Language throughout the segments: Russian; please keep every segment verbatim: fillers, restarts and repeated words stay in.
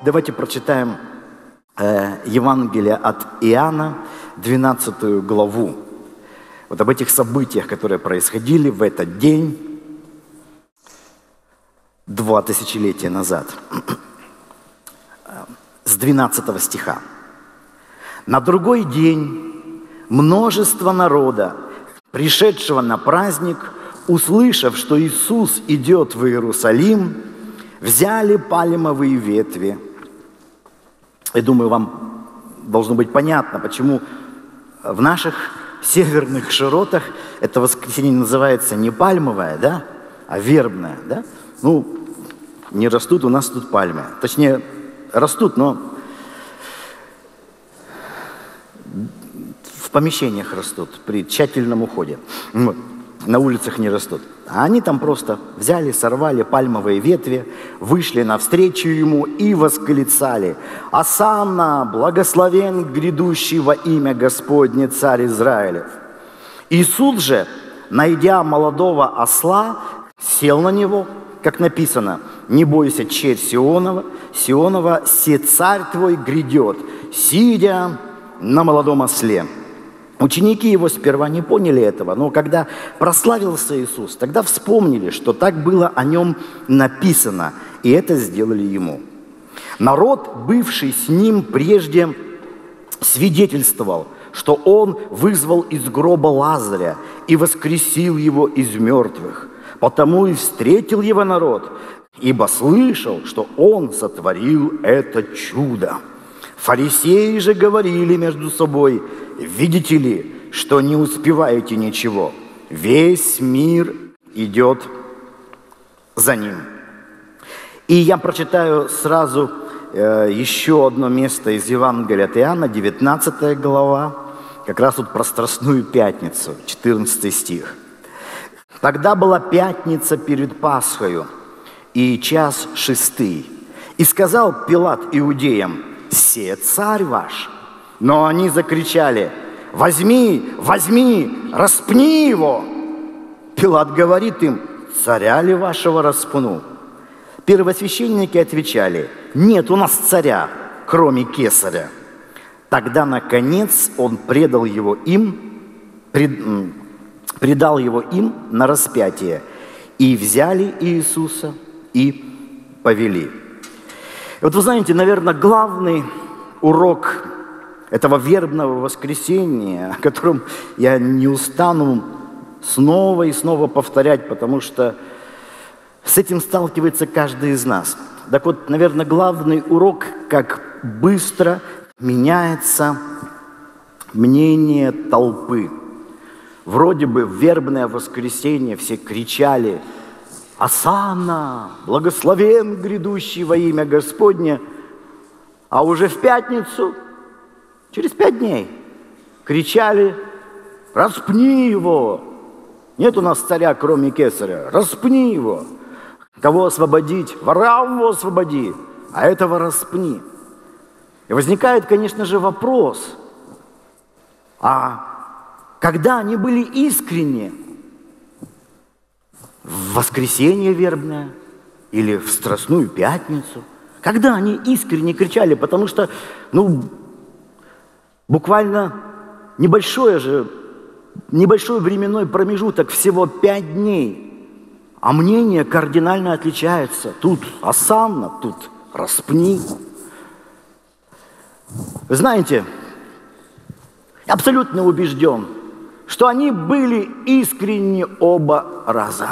Давайте прочитаем э, Евангелие от Иоанна, двенадцатую главу. Вот об этих событиях, которые происходили в этот день два тысячелетия назад. С двенадцатого стиха. «На другой день множество народа, пришедшего на праздник, услышав, что Иисус идет в Иерусалим, взяли пальмовые ветви». Я думаю, вам должно быть понятно, почему в наших северных широтах это воскресенье называется не пальмовое, да, а вербное, да? Ну, не растут у нас тут пальмы. Точнее, растут, но в помещениях растут при тщательном уходе. Вот. На улицах не растут. А они там просто взяли, сорвали пальмовые ветви, вышли навстречу ему и восклицали: «Осанна, благословен грядущий во имя Господне, царь Израилев». Иисус же, найдя молодого осла, сел на него, как написано: «Не бойся, черь Сионова, Сионова, се царь твой грядет, сидя на молодом осле». Ученики его сперва не поняли этого, но когда прославился Иисус, тогда вспомнили, что так было о нем написано, и это сделали ему. Народ, бывший с ним прежде, свидетельствовал, что он вызвал из гроба Лазаря и воскресил его из мертвых. Потому и встретил его народ, ибо слышал, что он сотворил это чудо. Фарисеи же говорили между собой: «Видите ли, что не успеваете ничего? Весь мир идет за ним». И я прочитаю сразу э, еще одно место из Евангелия от Иоанна, девятнадцатая глава, как раз вот про Страстную пятницу, четырнадцатый стих. «Тогда была пятница перед Пасхою, и час шестый. И сказал Пилат иудеям: „Се царь ваш“. Но они закричали: «Возьми, возьми, распни его!» Пилат говорит им: «Царя ли вашего распну?» Первосвященники отвечали: «Нет у нас царя, кроме кесаря». Тогда, наконец, он предал его им, пред, предал его им на распятие, и взяли Иисуса и повели. Вот вы знаете, наверное, главный урок этого вербного воскресения, о котором я не устану снова и снова повторять, потому что с этим сталкивается каждый из нас. Так вот, наверное, главный урок, как быстро меняется мнение толпы. Вроде бы в вербное воскресенье все кричали: «Осанна, благословен грядущий во имя Господне», а уже в пятницу, через пять дней, кричали: «Распни его! Нет у нас царя, кроме кесаря! Распни его! Кого освободить? Вора его освободи, а этого распни!» И возникает, конечно же, вопрос: а когда они были искренни? В воскресенье вербное или в Страстную пятницу? Когда они искренне кричали? Потому что, ну, буквально небольшое же, небольшой временной промежуток, всего пять дней, а мнения кардинально отличаются. Тут осанна, тут распни. Вы знаете, я абсолютно убежден, что они были искренни оба раза.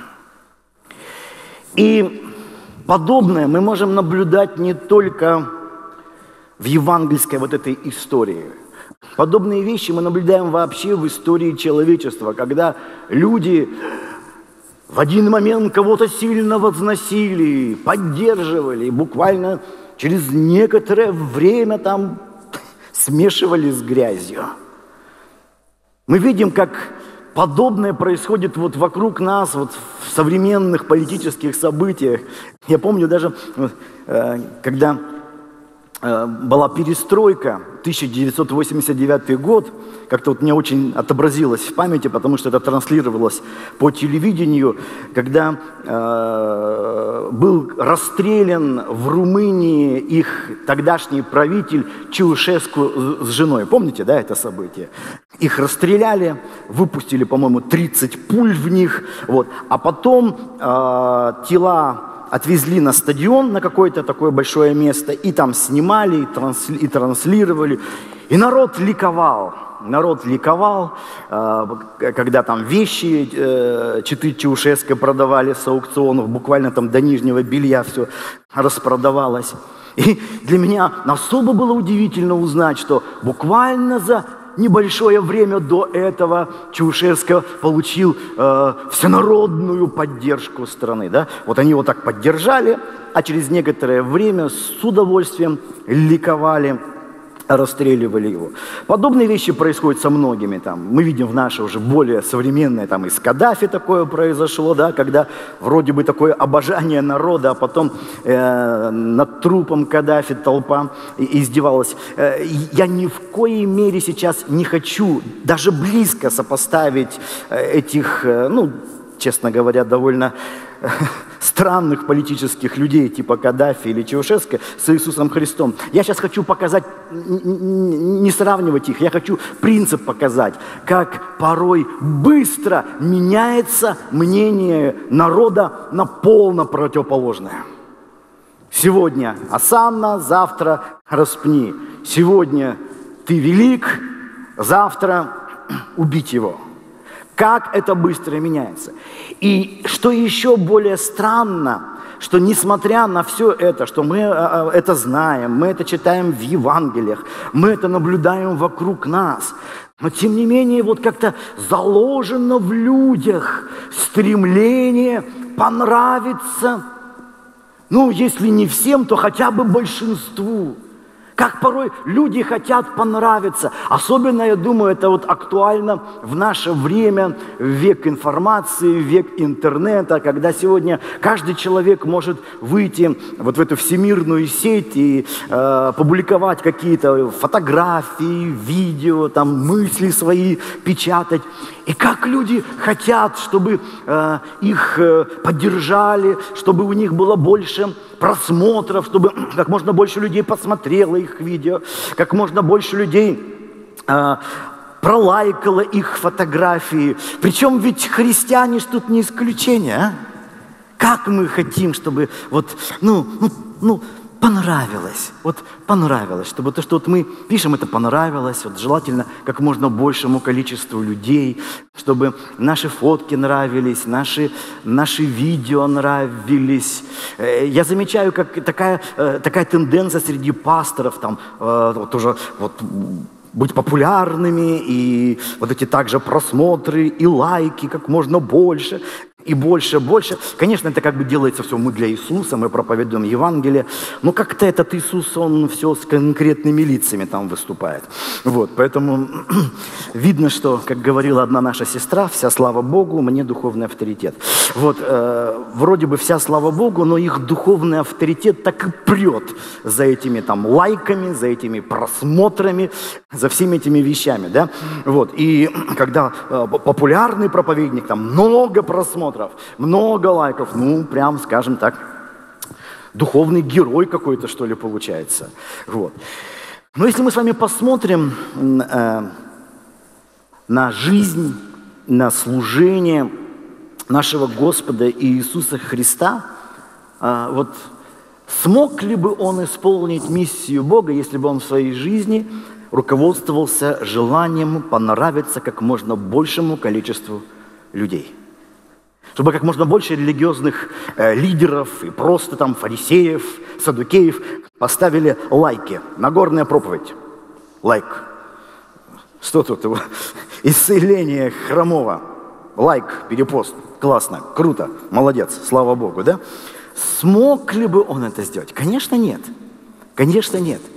И подобное мы можем наблюдать не только в евангельской вот этой истории. Подобные вещи мы наблюдаем вообще в истории человечества, когда люди в один момент кого-то сильно возносили, поддерживали, буквально через некоторое время там смешивали с грязью. Мы видим, как подобное происходит вот вокруг нас, вот в современных политических событиях. Я помню даже, когда была перестройка, тысяча девятьсот восемьдесят девятый год, как-то вот мне очень отобразилось в памяти, потому что это транслировалось по телевидению, когда э, был расстрелян в Румынии их тогдашний правитель Чаушеску с женой. Помните, да, это событие? Их расстреляли, выпустили, по-моему, тридцать пуль в них, вот, а потом э, тела отвезли на стадион, на какое-то такое большое место, и там снимали, и, трансли, и транслировали. И народ ликовал. Народ ликовал, когда там вещи четы Чаушеско продавали с аукционов, буквально там до нижнего белья все распродавалось. И для меня особо было удивительно узнать, что буквально за небольшое время до этого Чаушеско получил э, всенародную поддержку страны. Да? Вот они его так поддержали, а через некоторое время с удовольствием ликовали, расстреливали его. Подобные вещи происходят со многими. Там, мы видим в наше уже более современное, там и с Каддафи такое произошло, да, когда вроде бы такое обожание народа, а потом э, над трупом Каддафи толпа издевалась. Э, я ни в коей мере сейчас не хочу даже близко сопоставить этих, э, ну, честно говоря, довольно странных политических людей, типа Каддафи или Чаушеско, с Иисусом Христом. Я сейчас хочу показать, не сравнивать их, я хочу принцип показать, как порой быстро меняется мнение народа на полно противоположное. Сегодня осанна, завтра распни. Сегодня ты велик, завтра убить его. Как это быстро меняется. И что еще более странно, что несмотря на все это, что мы это знаем, мы это читаем в Евангелиях, мы это наблюдаем вокруг нас, но тем не менее вот как-то заложено в людях стремление понравиться, ну, если не всем, то хотя бы большинству. Как порой люди хотят понравиться. Особенно, я думаю, это вот актуально в наше время, в век информации, в век интернета, когда сегодня каждый человек может выйти вот в эту всемирную сеть и э, публиковать какие-то фотографии, видео, там, мысли свои печатать. И как люди хотят, чтобы э, их э, поддержали, чтобы у них было больше просмотров, чтобы как можно больше людей посмотрело их видео, как можно больше людей э, пролайкало их фотографии. Причем ведь христиане ж тут не исключение, а? Как мы хотим, чтобы вот, ну, ну, ну, понравилось, вот понравилось, чтобы то, что вот мы пишем, это понравилось, вот желательно как можно большему количеству людей, чтобы наши фотки нравились, наши, наши видео нравились. Я замечаю, как такая, такая тенденция среди пасторов, там, вот тоже вот, быть популярными, и вот эти также просмотры, и лайки как можно больше. И больше, больше. Конечно, это как бы делается все мы для Иисуса, мы проповедуем Евангелие, но как-то этот Иисус, он все с конкретными лицами там выступает. Вот, поэтому видно, что, как говорила одна наша сестра, вся слава Богу, мне духовный авторитет. Вот, э, вроде бы вся слава Богу, но их духовный авторитет так и прет за этими там лайками, за этими просмотрами, за всеми этими вещами, да. Вот, и когда э, популярный проповедник, там много просмотров, много лайков, ну, прям, скажем так, духовный герой какой-то, что ли, получается. Вот. Но если мы с вами посмотрим э, на жизнь, на служение нашего Господа Иисуса Христа, э, вот смог ли бы Он исполнить миссию Бога, если бы Он в своей жизни руководствовался желанием понравиться как можно большему количеству людей? Чтобы как можно больше религиозных э, лидеров и просто там фарисеев, саддукеев поставили лайки. Нагорная проповедь. Лайк. Что тут его? Исцеление хромого. Лайк, перепост. Классно, круто, молодец, слава Богу, да? Смог ли бы он это сделать? Конечно, нет. Конечно, нет.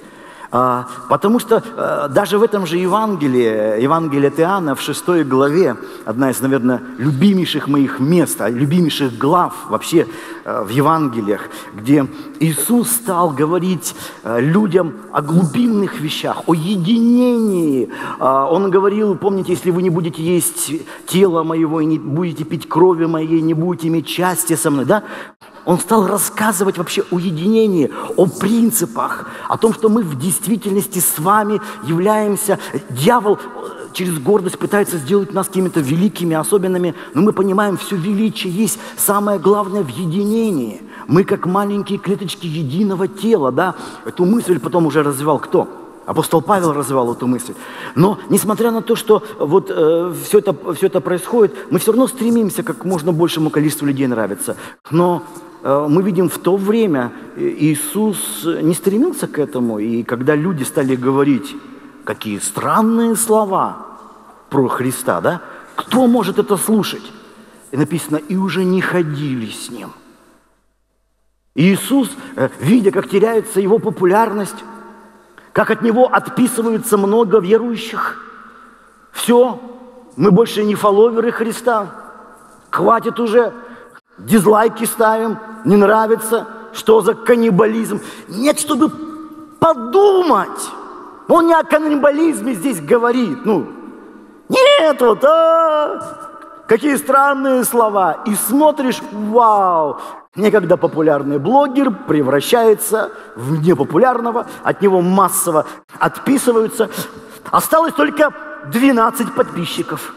А, потому что а, даже в этом же Евангелии, Евангелие от Иоанна, в шестой главе, одна из, наверное, любимейших моих мест, любимейших глав вообще а, в Евангелиях, где Иисус стал говорить а, людям о глубинных вещах, о единении. А, Он говорил, помните, если вы не будете есть тело моего и не будете пить крови моей, не будете иметь счастья со мной, да? Он стал рассказывать вообще о единении, о принципах, о том, что мы в действительности с вами являемся. Дьявол через гордость пытается сделать нас какими-то великими, особенными, но мы понимаем, все величие есть самое главное в единении. Мы как маленькие клеточки единого тела, да? Эту мысль потом уже развивал кто? Апостол Павел развивал эту мысль. Но несмотря на то, что вот э, все, это, все это происходит, мы все равно стремимся как можно большему количеству людей нравиться. Но э, мы видим, в то время Иисус не стремился к этому. И когда люди стали говорить, какие странные слова про Христа, да? Кто может это слушать? И написано, и уже не ходили с Ним. И Иисус, э, видя, как теряется Его популярность, как от Него отписываются много верующих. Все, мы больше не фолловеры Христа. Хватит уже, дизлайки ставим, не нравится, что за каннибализм. Нет, чтобы подумать. Он не о каннибализме здесь говорит. Ну, нет, вот, а, какие странные слова. И смотришь, вау, некогда популярный блогер превращается в непопулярного, от него массово отписываются. Осталось только двенадцать подписчиков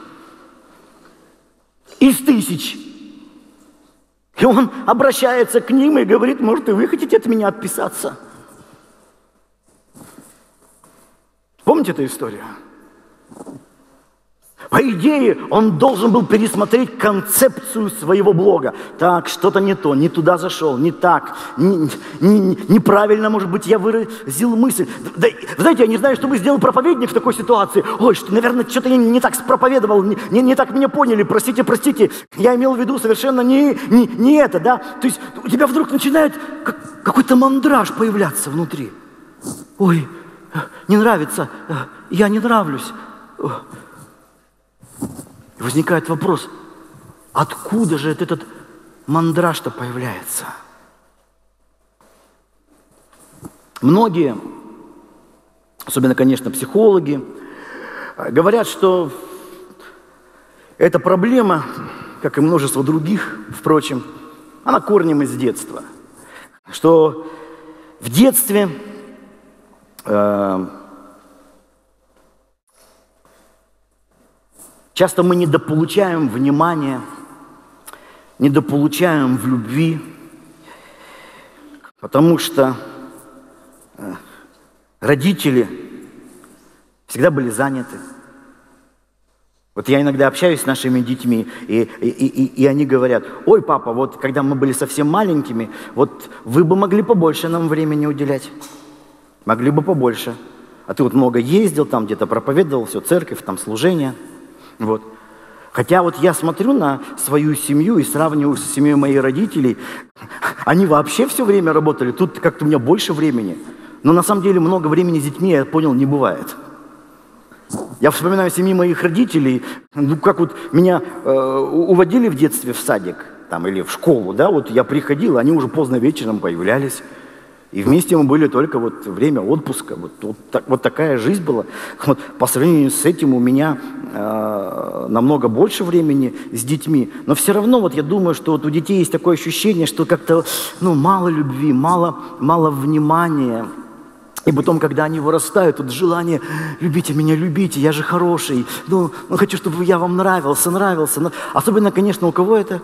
из тысяч. И он обращается к ним и говорит, может, и вы хотите от меня отписаться? Помните эту историю? По идее, он должен был пересмотреть концепцию своего блога. Так, что-то не то, не туда зашел, не так, не, не, неправильно, может быть, я выразил мысль. Да, знаете, я не знаю, что бы сделал проповедник в такой ситуации. Ой, что, наверное, что-то я не так спроповедовал, не, не, не так меня поняли, простите, простите. Я имел в виду совершенно не, не, не это, да? То есть у тебя вдруг начинает как, какой-то мандраж появляться внутри. Ой, не нравится, я не нравлюсь. Возникает вопрос, откуда же этот мандраж-то появляется? Многие, особенно, конечно, психологи, говорят, что эта проблема, как и множество других, впрочем, она корнем из детства. Что в детстве э, часто мы недополучаем внимания, недополучаем в любви, потому что родители всегда были заняты. Вот я иногда общаюсь с нашими детьми, и, и, и, и они говорят, ой, папа, вот когда мы были совсем маленькими, вот вы бы могли побольше нам времени уделять, могли бы побольше. А ты вот много ездил, там где-то проповедовал, все, церковь, там служение. Вот. Хотя вот я смотрю на свою семью и сравниваю с семьей моих родителей, они вообще все время работали, тут как-то у меня больше времени. Но на самом деле много времени с детьми, я понял, не бывает. Я вспоминаю семьи моих родителей, ну как вот меня э, уводили в детстве в садик там, или в школу, да, вот я приходил, они уже поздно вечером появлялись. И вместе мы были только вот время отпуска. Вот, вот, так, вот такая жизнь была. Вот, по сравнению с этим у меня э, намного больше времени с детьми. Но все равно вот я думаю, что вот у детей есть такое ощущение, что как-то ну, мало любви, мало, мало внимания. И потом, когда они вырастают, вот желание «любите меня, любите, я же хороший». Ну, ну хочу, чтобы я вам нравился, нравился. Особенно, конечно, у кого это?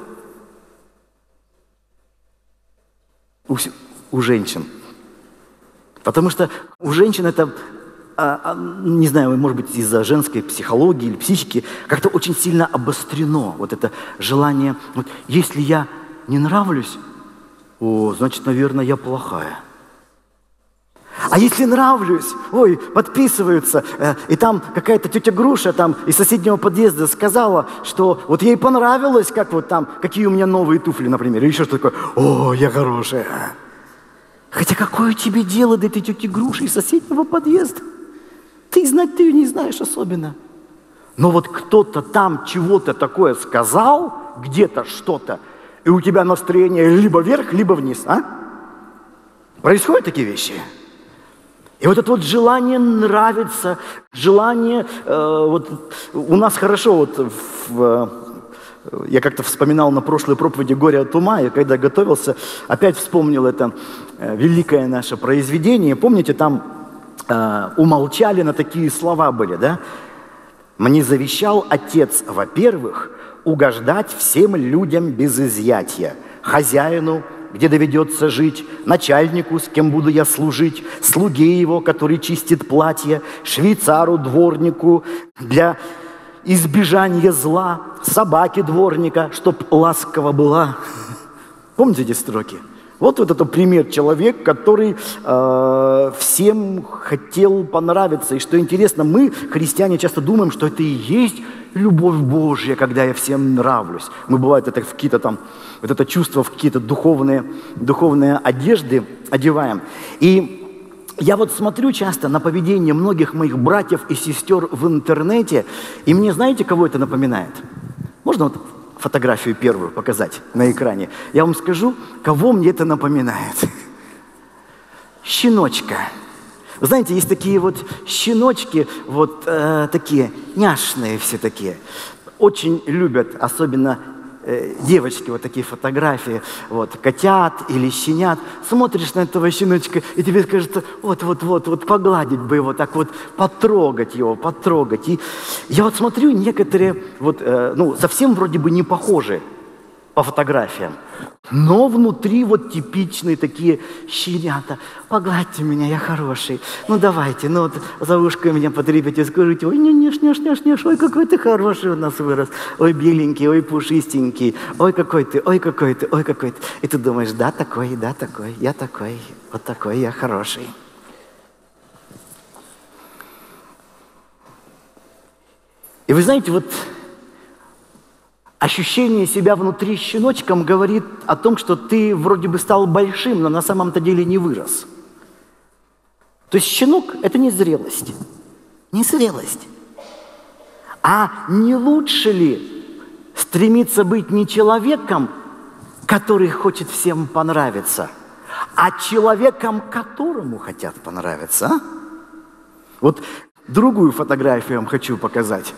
У У женщин. Потому что у женщин это, а, а, не знаю, может быть, из-за женской психологии или психики, как-то очень сильно обострено. Вот это желание, вот, если я не нравлюсь, о, значит, наверное, я плохая. А если нравлюсь, ой, подписываются, э, и там какая-то тетя Груша там из соседнего подъезда сказала, что вот ей понравилось, как вот там, какие у меня новые туфли, например, или еще что такое, о, я хорошая. Хотя какое тебе дело до этой тети Груши из соседнего подъезда? Ты знать, ты ее не знаешь особенно. Но вот кто-то там чего-то такое сказал, где-то что-то, и у тебя настроение либо вверх, либо вниз, а? Происходят такие вещи. И вот это вот желание нравиться, желание, э, вот у нас хорошо, вот в, э, я как-то вспоминал на прошлой проповеди «Горе от ума», и когда готовился, опять вспомнил это э, великое наше произведение. Помните, там э, умолчали на такие слова были, да? «Мне завещал Отец, во-первых, угождать всем людям без изъятия, хозяину, где доведется жить, начальнику, с кем буду я служить, слуге его, который чистит платье, швейцару, дворнику, для избежания зла, собаке дворника, чтоб ласково была». Помните эти строки? Вот, вот это пример человек, который э, всем хотел понравиться. И что интересно, мы, христиане, часто думаем, что это и есть любовь Божья, когда я всем нравлюсь. Мы, бывает, это в какие-то там, вот это чувство в какие-то духовные, духовные одежды одеваем. И я вот смотрю часто на поведение многих моих братьев и сестер в интернете, и мне, знаете, кого это напоминает? Можно вот фотографию первую показать на экране? Я вам скажу, кого мне это напоминает. Щеночка. Вы знаете, есть такие вот щеночки, вот э, такие няшные все такие. Очень любят, особенно э, девочки, вот такие фотографии, вот, котят или щенят. Смотришь на этого щеночка, и тебе кажется, вот-вот-вот, вот погладить бы его, так вот потрогать его, потрогать. И я вот смотрю, некоторые, вот, э, ну, совсем вроде бы не похожи по фотографиям, но внутри вот типичные такие щенята. Погладьте меня, я хороший. Ну давайте, ну вот за ушко меня потрепите, скажите, ой, не, неш, неш, неш, неш, ой, какой ты хороший у нас вырос, ой, беленький, ой, пушистенький, ой, какой ты, ой, какой ты, ой, какой ты. И ты думаешь, да, такой, да, такой, я такой, вот такой, я хороший. И вы знаете, вот ощущение себя внутри щеночком говорит о том, что ты вроде бы стал большим, но на самом-то деле не вырос. То есть щенок – это не зрелость. Не зрелость. А не лучше ли стремиться быть не человеком, который хочет всем понравиться, а человеком, которому хотят понравиться? А? Вот другую фотографию я вам хочу показать.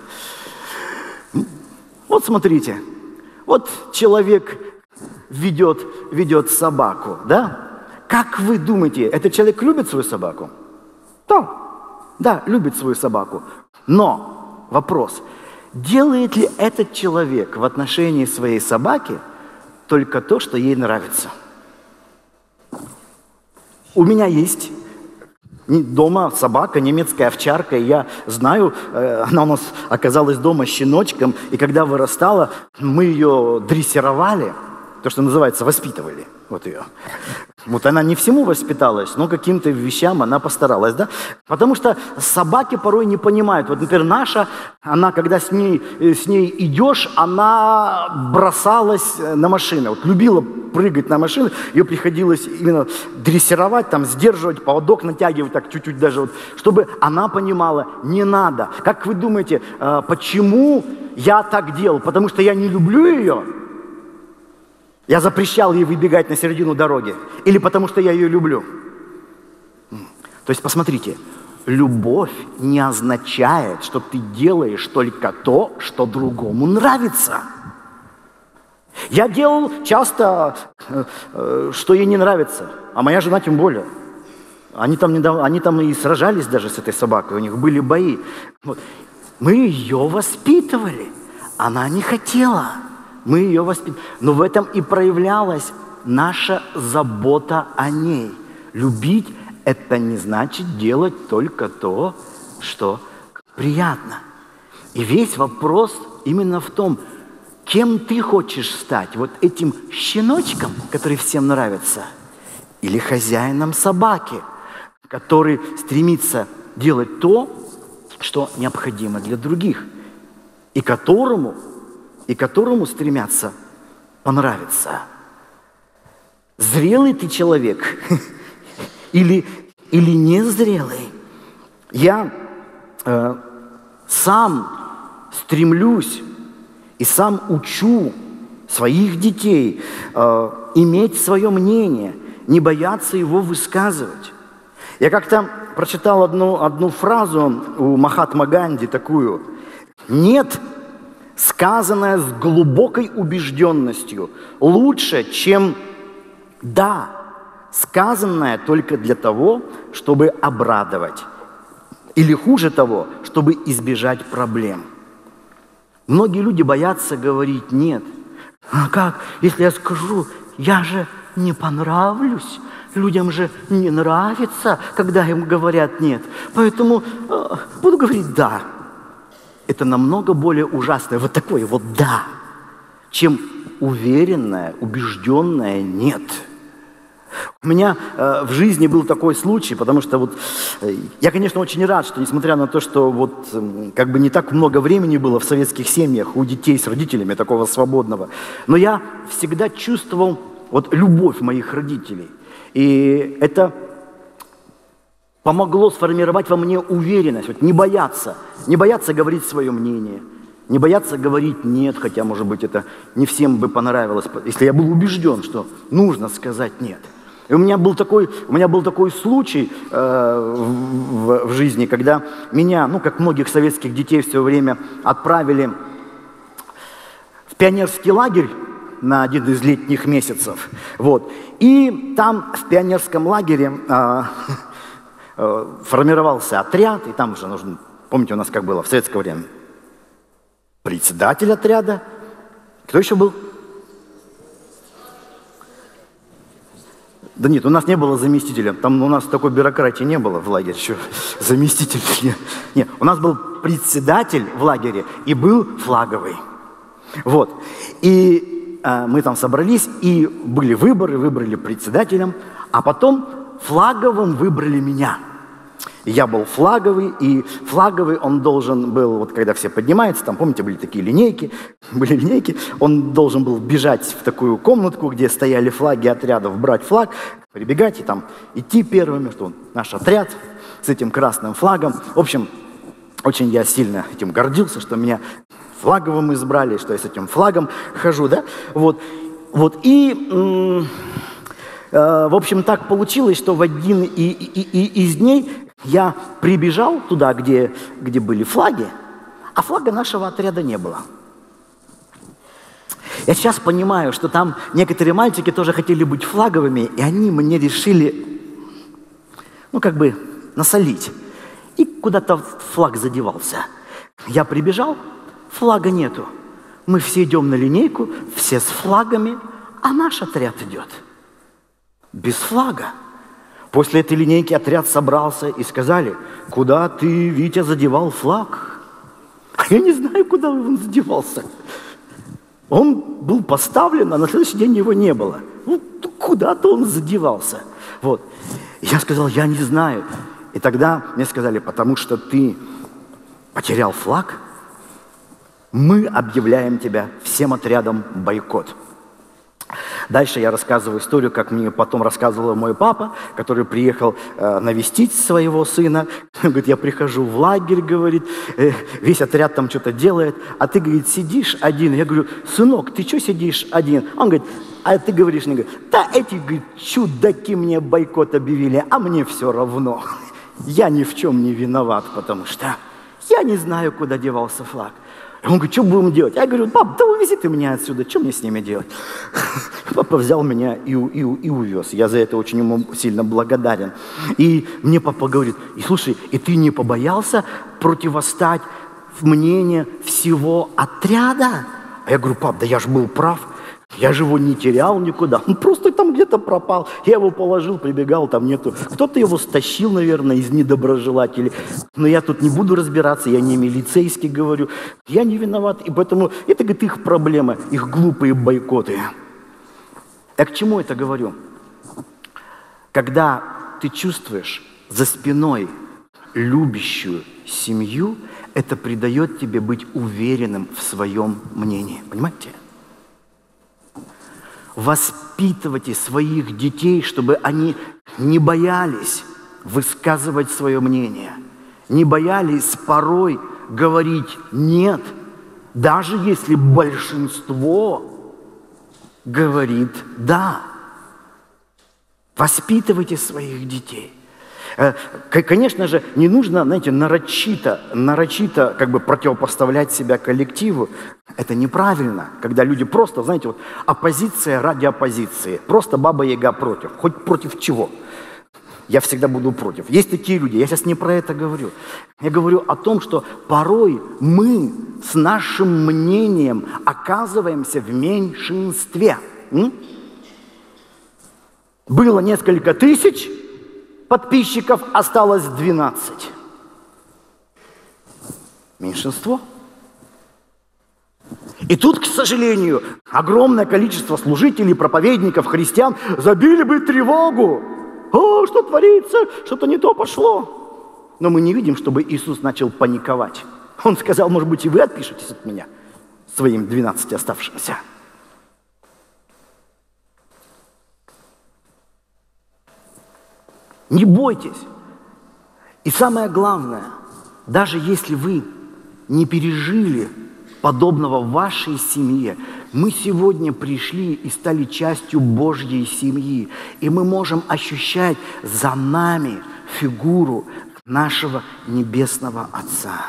Вот смотрите, вот человек ведет, ведет собаку, да? Как вы думаете, этот человек любит свою собаку? Да, да, любит свою собаку. Но вопрос, делает ли этот человек в отношении своей собаки только то, что ей нравится? У меня есть дома собака, немецкая овчарка, и я знаю, она у нас оказалась дома щеночком, и когда вырастала, мы ее дрессировали, то, что называется, воспитывали, вот ее. Вот она не всему воспиталась, но каким-то вещам она постаралась, да? Потому что собаки порой не понимают. Вот, например, наша, она, когда с ней, с ней идешь, она бросалась на машины. Вот любила прыгать на машины, ее приходилось именно дрессировать, там, сдерживать, поводок натягивать, так чуть-чуть даже, вот, чтобы она понимала, не надо. Как вы думаете, почему я так делал? Потому что я не люблю ее? Я запрещал ей выбегать на середину дороги? Или потому что я ее люблю? То есть, посмотрите, любовь не означает, что ты делаешь только то, что другому нравится. Я делал часто, что ей не нравится, а моя жена тем более. Они там, недавно, они там и сражались даже с этой собакой, у них были бои. Вот. Мы ее воспитывали, она не хотела. Мы ее воспитывали. Но в этом и проявлялась наша забота о ней. Любить – это не значит делать только то, что приятно. И весь вопрос именно в том, кем ты хочешь стать? Вот этим щеночком, который всем нравится, или хозяином собаки, который стремится делать то, что необходимо для других, и которому и которому стремятся понравиться. Зрелый ты человек или, или незрелый. Я э, сам стремлюсь и сам учу своих детей э, иметь свое мнение, не бояться его высказывать. Я как-то прочитал одну, одну фразу у Махатмы Ганди такую: «Нет, сказанное с глубокой убежденностью, лучше, чем «да», сказанное только для того, чтобы обрадовать, или хуже того, чтобы избежать проблем». Многие люди боятся говорить «нет». А как, если я скажу, я же не понравлюсь? Людям же не нравится, когда им говорят «нет». Поэтому э, буду говорить «да». Это намного более ужасное, вот такое вот «да», чем уверенное, убежденное «нет». У меня э, в жизни был такой случай, потому что вот э, я, конечно, очень рад, что несмотря на то, что вот э, как бы не так много времени было в советских семьях у детей с родителями такого свободного, но я всегда чувствовал вот любовь моих родителей. И это помогло сформировать во мне уверенность, вот не бояться, не бояться говорить свое мнение, не бояться говорить «нет», хотя, может быть, это не всем бы понравилось, если я был убежден, что нужно сказать «нет». И у меня был такой, у меня был такой случай э, в, в жизни, когда меня, ну, как многих советских детей, все время отправили в пионерский лагерь на один из летних месяцев. Вот. И там в пионерском лагере э, э, формировался отряд, и там уже нужно, помните, у нас как было в советское время? Председатель отряда. Кто еще был? Да нет, у нас не было заместителя. Там у нас такой бюрократии не было в лагере. Еще заместитель. Нет. Нет, у нас был председатель в лагере и был флаговый. Вот. И э, мы там собрались, и были выборы, выбрали председателем, а потом флаговым выбрали меня. Я был флаговый, и флаговый он должен был, вот когда все поднимаются, там, помните, были такие линейки, были линейки, он должен был бежать в такую комнатку, где стояли флаги отрядов, брать флаг, прибегать и там идти первыми, что он, наш отряд с этим красным флагом. В общем, очень я сильно этим гордился, что меня флаговым избрали, что я с этим флагом хожу, да, вот, вот, и, э, в общем, так получилось, что в один и, и, и, из дней я прибежал туда, где, где были флаги, а флага нашего отряда не было. Я сейчас понимаю, что там некоторые мальчики тоже хотели быть флаговыми, и они мне решили, ну, как бы насолить. И куда-то флаг задевался. Я прибежал, флага нету. Мы все идем на линейку, все с флагами, а наш отряд идет без флага. После этой линейки отряд собрался и сказали: куда ты, Витя, задевал флаг? А я не знаю, куда он задевался. Он был поставлен, а на следующий день его не было. Ну, куда-то он задевался. Вот. Я сказал: я не знаю. И тогда мне сказали: потому что ты потерял флаг, мы объявляем тебя всем отрядом бойкот. Дальше я рассказываю историю, как мне потом рассказывал мой папа, который приехал э, навестить своего сына. Он говорит: я прихожу в лагерь, говорит, э, весь отряд там что-то делает, а ты, говорит, сидишь один. Я говорю: сынок, ты что сидишь один? Он говорит: а ты говоришь, не говорит, да эти, говорит, чудаки мне бойкот объявили, а мне все равно. Я ни в чем не виноват, потому что я не знаю, куда девался флаг. Он говорит: что будем делать? Я говорю: пап, да увези ты меня отсюда, что мне с ними делать? Папа взял меня и, и, и увез. Я за это очень ему сильно благодарен. И мне папа говорит: и слушай, и ты не побоялся противостать в мнение всего отряда? А я говорю: пап, да я же был прав. Я же его не терял никуда. Он просто там где-то пропал. Я его положил, прибегал, там нету. Кто-то его стащил, наверное, из недоброжелателей. Но я тут не буду разбираться, я не милицейский, говорю. Я не виноват. И поэтому это, говорит, их проблема, их глупые бойкоты. Я к чему это говорю? Когда ты чувствуешь за спиной любящую семью, это придает тебе быть уверенным в своем мнении. Понимаете? Воспитывайте своих детей, чтобы они не боялись высказывать свое мнение, не боялись порой говорить «нет», даже если большинство говорит «да». Воспитывайте своих детей. Конечно же, не нужно, знаете, нарочито, нарочито как бы противопоставлять себя коллективу. Это неправильно, когда люди просто, знаете, вот оппозиция ради оппозиции. Просто баба-яга против. Хоть против чего. Я всегда буду против. Есть такие люди, я сейчас не про это говорю. Я говорю о том, что порой мы с нашим мнением оказываемся в меньшинстве. М? Было несколько тысяч подписчиков, осталось двенадцать. Меньшинство. И тут, к сожалению, огромное количество служителей, проповедников, христиан забили бы тревогу. О, что творится? Что-то не то пошло. Но мы не видим, чтобы Иисус начал паниковать. Он сказал, может быть, и вы отпишетесь от меня, своим двенадцати оставшимся. Не бойтесь. И самое главное, даже если вы не пережили подобного в вашей семье, мы сегодня пришли и стали частью Божьей семьи, и мы можем ощущать за нами фигуру нашего Небесного Отца.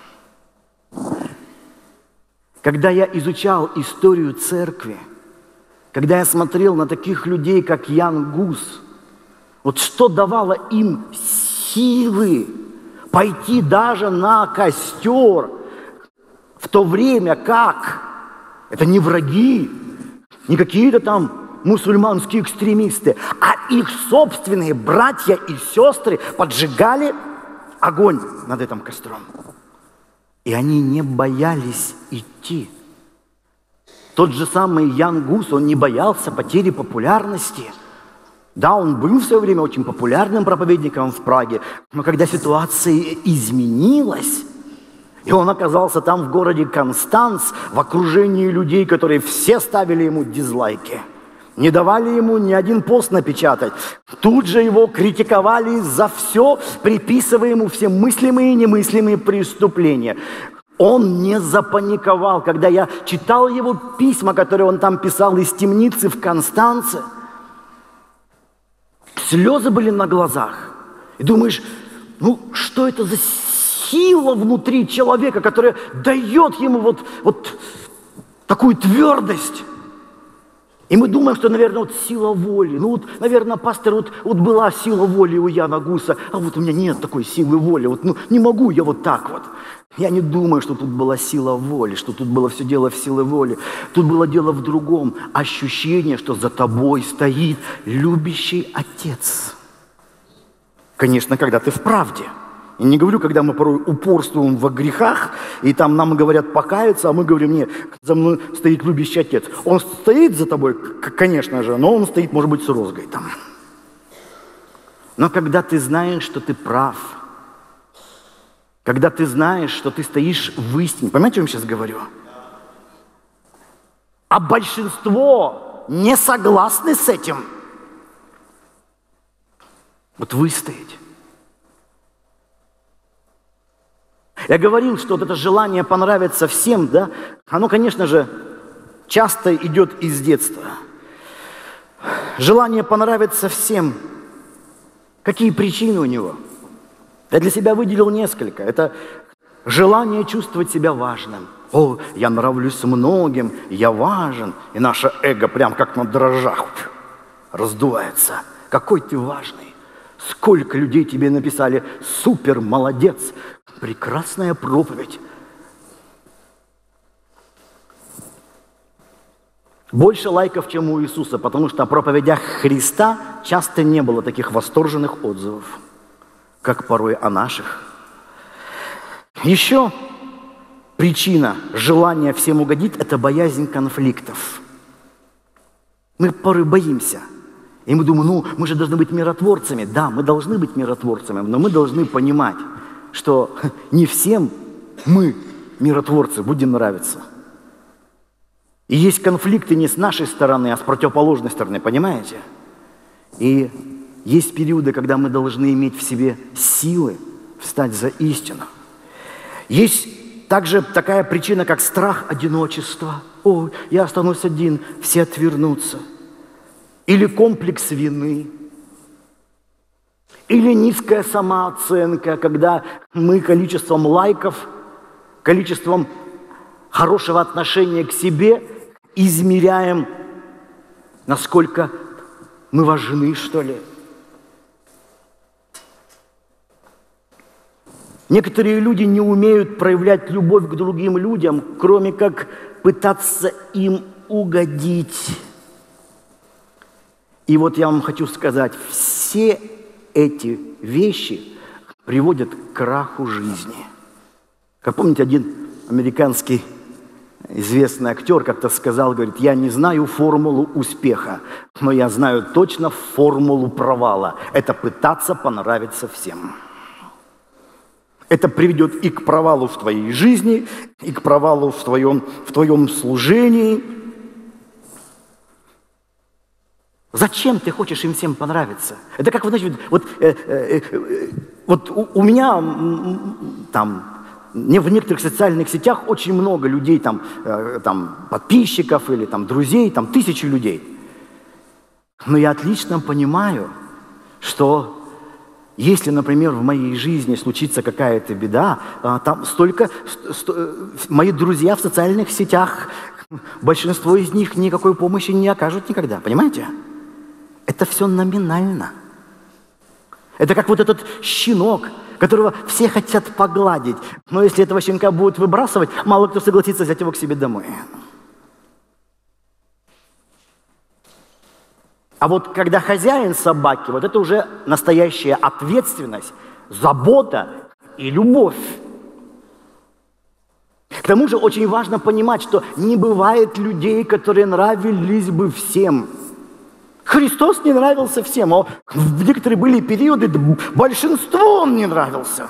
Когда я изучал историю церкви, когда я смотрел на таких людей, как Ян Гус, вот что давало им силы пойти даже на костер, в то время как это не враги, не какие-то там мусульманские экстремисты, а их собственные братья и сестры поджигали огонь над этим костром. И они не боялись идти. Тот же самый Ян Гус, он не боялся потери популярности. Да, он был в свое время очень популярным проповедником в Праге, но когда ситуация изменилась, и он оказался там в городе Констанц, в окружении людей, которые все ставили ему дизлайки, не давали ему ни один пост напечатать, тут же его критиковали за все, приписывая ему все мыслимые и немыслимые преступления. Он не запаниковал, когда я читал его письма, которые он там писал из темницы в Констанце. Слезы были на глазах. И думаешь, ну что это за сила внутри человека, которая дает ему вот, вот такую твердость. И мы думаем, что, наверное, вот сила воли. Ну вот, наверное, пастор, вот, вот была сила воли у Яна Гуса, а вот у меня нет такой силы воли. Вот, ну, не могу я вот так вот. Я не думаю, что тут была сила воли, что тут было все дело в силе воли. Тут было дело в другом. Ощущение, что за тобой стоит любящий Отец. Конечно, когда ты в правде. И не говорю, когда мы порой упорствуем во грехах, и там нам говорят покаяться, а мы говорим, нет, за мной стоит любящий Отец. Он стоит за тобой, конечно же, но он стоит, может быть, с розгой там. Но когда ты знаешь, что ты прав, когда ты знаешь, что ты стоишь в истине, понимаете, что я сейчас говорю? А большинство не согласны с этим. Вот выстоять. Я говорил, что вот это желание понравиться всем, да, оно, конечно же, часто идет из детства. Желание понравиться всем. Какие причины у него? Я для себя выделил несколько. Это желание чувствовать себя важным. О, я нравлюсь многим, я важен. И наше эго прям как на дрожжах раздувается. Какой ты важный. Сколько людей тебе написали: супер, молодец, прекрасная проповедь. Больше лайков, чем у Иисуса, потому что о проповедях Христа часто не было таких восторженных отзывов, как порой о наших. Еще причина желания всем угодить – это боязнь конфликтов. Мы порой боимся. И мы думаем, ну, мы же должны быть миротворцами. Да, мы должны быть миротворцами, но мы должны понимать, что не всем мы, миротворцы, будем нравиться. И есть конфликты не с нашей стороны, а с противоположной стороны, понимаете? И Есть периоды, когда мы должны иметь в себе силы встать за истину. Есть также такая причина, как страх одиночества. О, я останусь один, все отвернутся. Или комплекс вины. Или низкая самооценка, когда мы количеством лайков, количеством хорошего отношения к себе измеряем, насколько мы важны, что ли. Некоторые люди не умеют проявлять любовь к другим людям, кроме как пытаться им угодить. И вот я вам хочу сказать, все эти вещи приводят к краху жизни. Как помните, один американский известный актер как-то сказал, говорит, я не знаю формулу успеха, но я знаю точно формулу провала. Это пытаться понравиться всем. Это приведет и к провалу в твоей жизни, и к провалу в твоем, в твоем служении. Зачем ты хочешь им всем понравиться? Это как, значит, вот, э, э, э, вот у, у меня там, не в некоторых социальных сетях очень много людей, там, э, там подписчиков или там, друзей, там тысячи людей. Но я отлично понимаю, что если, например, в моей жизни случится какая-то беда, там столько, сто, мои друзья в социальных сетях, большинство из них никакой помощи не окажут никогда, понимаете? Это все номинально. Это как вот этот щенок, которого все хотят погладить, но если этого щенка будут выбрасывать, мало кто согласится взять его к себе домой. А вот когда хозяин собаки, вот это уже настоящая ответственность, забота и любовь. К тому же очень важно понимать, что не бывает людей, которые нравились бы всем. Христос не нравился всем, а в некоторые были периоды, большинству он не нравился.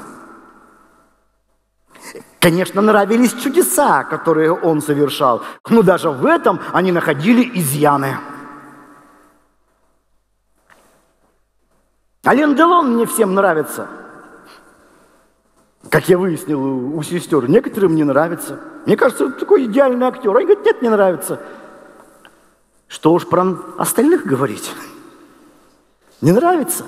Конечно, нравились чудеса, которые он совершал, но даже в этом они находили изъяны. Ален Делон мне всем нравится. Как я выяснил у сестер, некоторым не нравится. Мне кажется, он такой идеальный актер. Они говорят, нет, не нравится. Что уж про остальных говорить? Не нравится.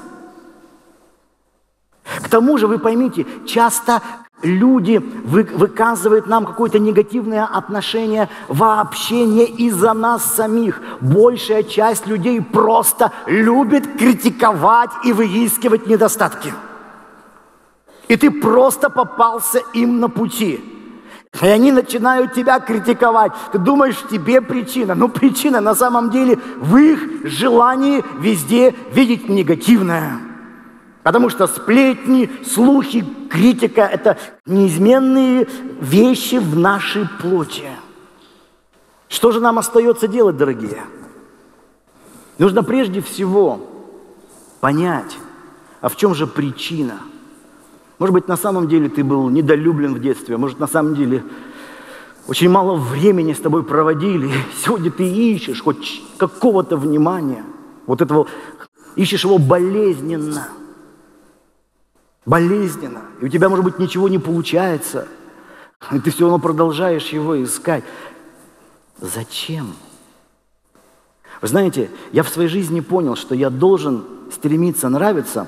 К тому же, вы поймите, часто люди вы, выказывают нам какое-то негативное отношение вообще не из-за нас самих. Большая часть людей просто любит критиковать и выискивать недостатки. И ты просто попался им на пути. И они начинают тебя критиковать. Ты думаешь, в тебе причина. Но причина на самом деле в их желании везде видеть негативное. Потому что сплетни, слухи, критика – это неизменные вещи в нашей плоти. Что же нам остается делать, дорогие? Нужно прежде всего понять, а в чем же причина? Может быть, на самом деле ты был недолюблен в детстве, может, на самом деле очень мало времени с тобой проводили. Сегодня ты ищешь хоть какого-то внимания, вот этого, ищешь его болезненно. Болезненно. И у тебя, может быть, ничего не получается. И ты все равно продолжаешь его искать. Зачем? Вы знаете, я в своей жизни понял, что я должен стремиться нравиться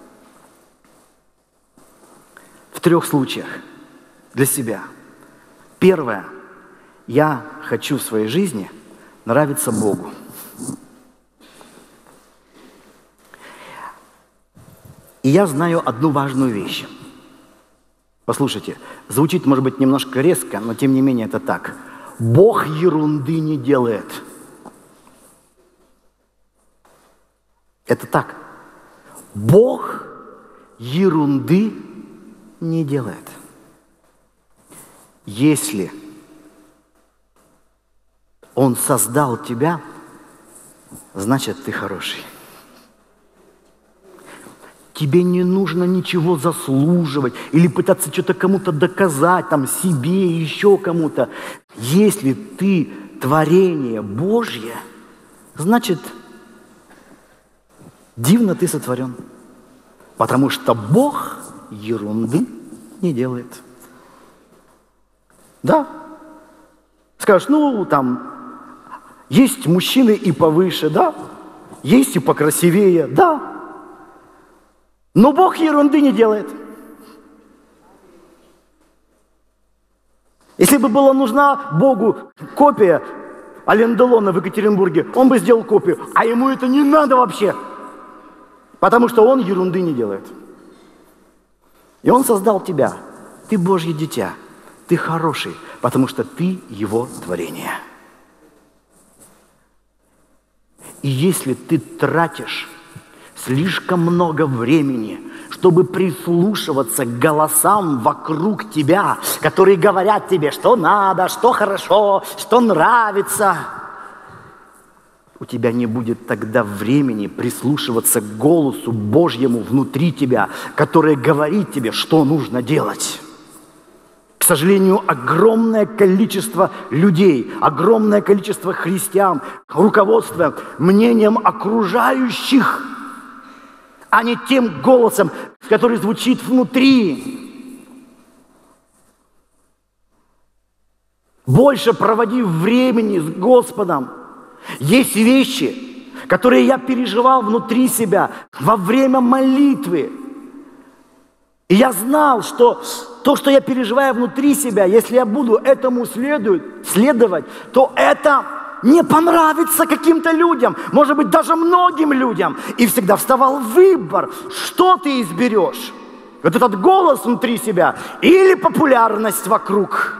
в трех случаях для себя. Первое. Я хочу в своей жизни нравиться Богу. И я знаю одну важную вещь. Послушайте, звучит, может быть, немножко резко, но тем не менее это так. Бог ерунды не делает. Это так. Бог ерунды не делает. Если Он создал тебя, значит, ты хороший. Тебе не нужно ничего заслуживать или пытаться что-то кому-то доказать, там, себе, еще кому-то. Если ты творение Божье, значит, Дивно ты сотворен, потому что Бог ерунды не делает. Да. Скажешь, ну, там, есть мужчины и повыше, да, есть и покрасивее, да. Но Бог ерунды не делает. Если бы была нужна Богу копия Ален Делона в Екатеринбурге, он бы сделал копию, а ему это не надо вообще, потому что он ерунды не делает. И он создал тебя, ты Божье дитя, ты хороший, потому что ты его творение. И если ты тратишь слишком много времени, чтобы прислушиваться к голосам вокруг тебя, которые говорят тебе, что надо, что хорошо, что нравится, у тебя не будет тогда времени прислушиваться к голосу Божьему внутри тебя, который говорит тебе, что нужно делать. К сожалению, огромное количество людей, огромное количество христиан руководствуя мнением окружающих, а не тем голосом, который звучит внутри. Больше проводи времени с Господом. Есть вещи, которые я переживал внутри себя во время молитвы. И я знал, что то, что я переживаю внутри себя, если я буду этому следовать, следовать, то это не понравится каким-то людям, может быть, даже многим людям. И всегда вставал выбор, что ты изберешь. Вот этот голос внутри себя или популярность вокруг.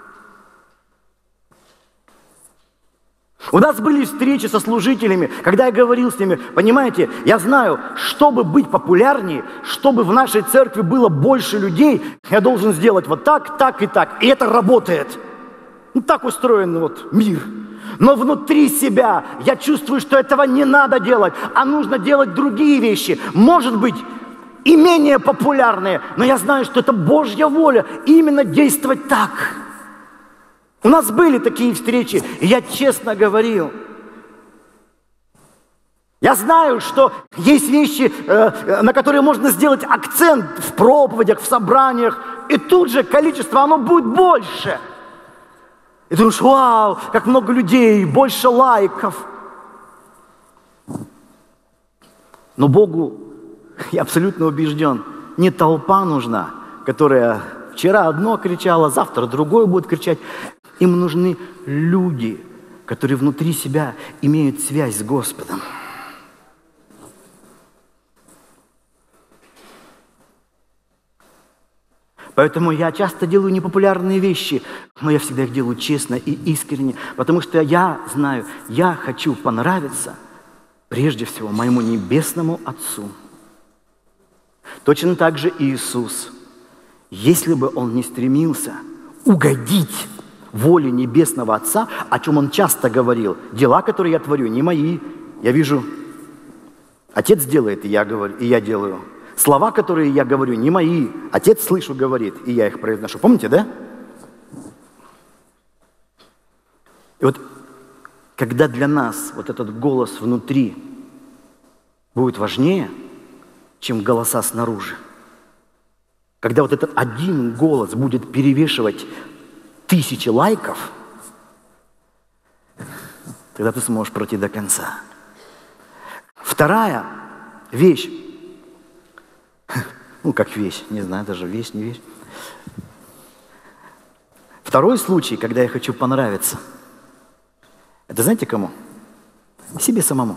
У нас были встречи со служителями, когда я говорил с ними, понимаете, я знаю, чтобы быть популярнее, чтобы в нашей церкви было больше людей, я должен сделать вот так, так и так. И это работает. Ну, так устроен вот мир. Но внутри себя я чувствую, что этого не надо делать, а нужно делать другие вещи. Может быть, и менее популярные, но я знаю, что это Божья воля, именно действовать так. У нас были такие встречи, и я честно говорил. Я знаю, что есть вещи, на которые можно сделать акцент в проповедях, в собраниях, и тут же количество, оно будет больше. И ты думаешь, вау, как много людей, больше лайков. Но Богу, я абсолютно убежден, не толпа нужна, которая вчера одно кричала, завтра другое будет кричать. Им нужны люди, которые внутри себя имеют связь с Господом. Поэтому я часто делаю непопулярные вещи, но я всегда их делаю честно и искренне, потому что я знаю, я хочу понравиться прежде всего моему небесному Отцу. Точно так же Иисус, если бы Он не стремился угодить воле Небесного Отца, о чем Он часто говорил, дела, которые я творю, не мои, я вижу, Отец делает, и я говорю, и я делаю. Слова, которые я говорю, не мои. Отец, слышу, говорит, и я их произношу. Помните, да? И вот, когда для нас вот этот голос внутри будет важнее, чем голоса снаружи, когда вот этот один голос будет перевешивать тысячи лайков, тогда ты сможешь пройти до конца. Вторая вещь, ну, как вещь, не знаю, даже вещь, не вещь. Второй случай, когда я хочу понравиться, это знаете кому? Себе самому.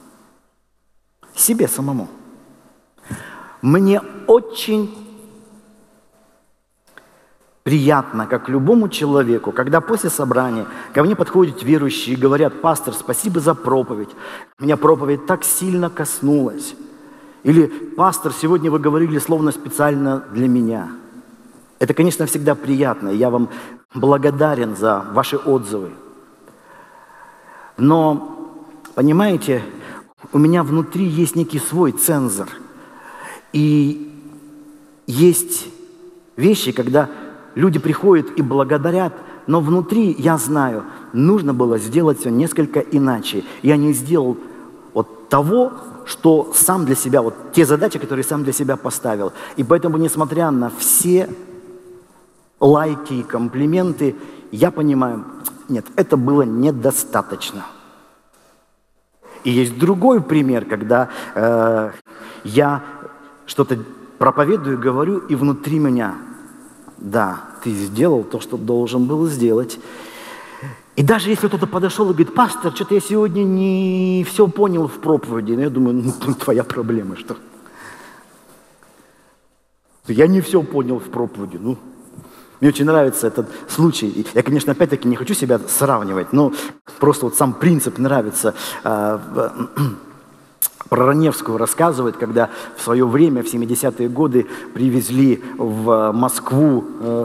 Себе самому. Мне очень приятно, как любому человеку, когда после собрания ко мне подходят верующие и говорят: пастор, спасибо за проповедь. Меня проповедь так сильно коснулась. Или: пастор, сегодня вы говорили словно специально для меня. Это, конечно, всегда приятно, и я вам благодарен за ваши отзывы. Но, понимаете, у меня внутри есть некий свой цензор. И есть вещи, когда люди приходят и благодарят, но внутри, я знаю, нужно было сделать все несколько иначе. Я не сделал вот того, что сам для себя, вот те задачи, которые сам для себя поставил. И поэтому, несмотря на все лайки и комплименты, я понимаю, нет, это было недостаточно. И есть другой пример, когда э, я что-то проповедую, говорю, и внутри меня, да, ты сделал то, что должен был сделать. И даже если кто-то подошел и говорит, пастор, что-то я сегодня не все понял в проповеди, я думаю, ну, твоя проблема, что? Я не все понял в проповеди, ну. Мне очень нравится этот случай. Я, конечно, опять-таки не хочу себя сравнивать, но просто вот сам принцип нравится. Про Раневскую рассказывает, когда в свое время, в семидесятые годы, привезли в Москву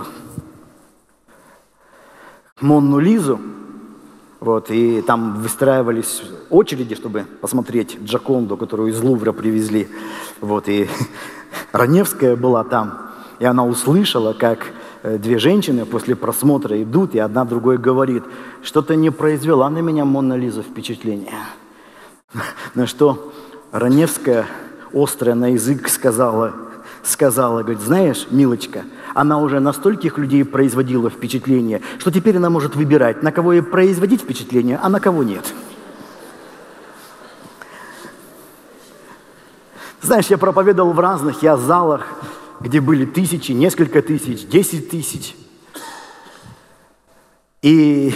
Монну Лизу, вот, и там выстраивались очереди, чтобы посмотреть Джоконду, которую из Лувра привезли. Вот, и Раневская была там, и она услышала, как две женщины после просмотра идут, и одна другой говорит, что-то не произвела на меня Монна Лиза впечатление. На что Раневская, острая на язык, сказала, сказала, говорит, знаешь, милочка, она уже на стольких людей производила впечатление, что теперь она может выбирать, на кого ей производить впечатление, а на кого нет. Знаешь, я проповедовал в разных я залах, где были тысячи, несколько тысяч, десять тысяч. И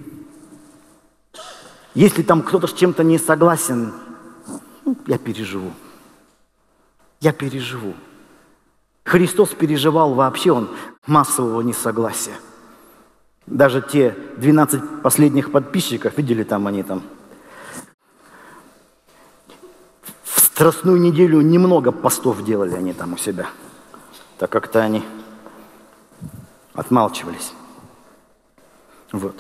если там кто-то с чем-то не согласен, ну, я переживу. Я переживу. Христос переживал вообще, он массового несогласия. Даже те двенадцать последних подписчиков, видели там они там, в Страстную неделю немного постов делали они там у себя. Так как-то они отмалчивались. Вот.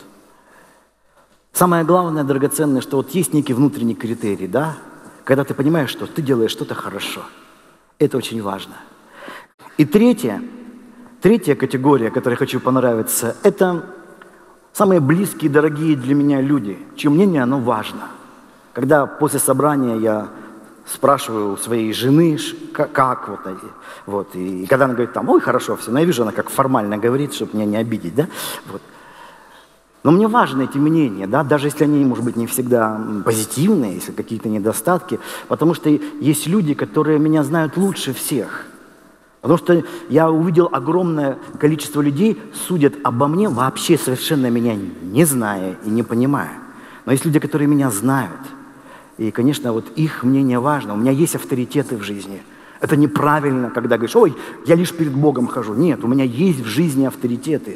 Самое главное, драгоценное, что вот есть некий внутренний критерий, да? Когда ты понимаешь, что ты делаешь что-то хорошо. Это очень важно. И третья, третья категория, которой я хочу понравиться, это самые близкие, дорогие для меня люди, чье мнение, оно важно. Когда после собрания я спрашиваю у своей жены, как, как вот, вот, и когда она говорит там, ой, хорошо, все, но я вижу, она как формально говорит, чтобы меня не обидеть, да, вот. Но мне важны эти мнения, да, даже если они, может быть, не всегда позитивные, если какие-то недостатки, потому что есть люди, которые меня знают лучше всех. Потому что я увидел огромное количество людей, судят обо мне, вообще совершенно меня не зная и не понимая. Но есть люди, которые меня знают. И, конечно, вот их мнение важно. У меня есть авторитеты в жизни. Это неправильно, когда говоришь, ой, я лишь перед Богом хожу. Нет, у меня есть в жизни авторитеты.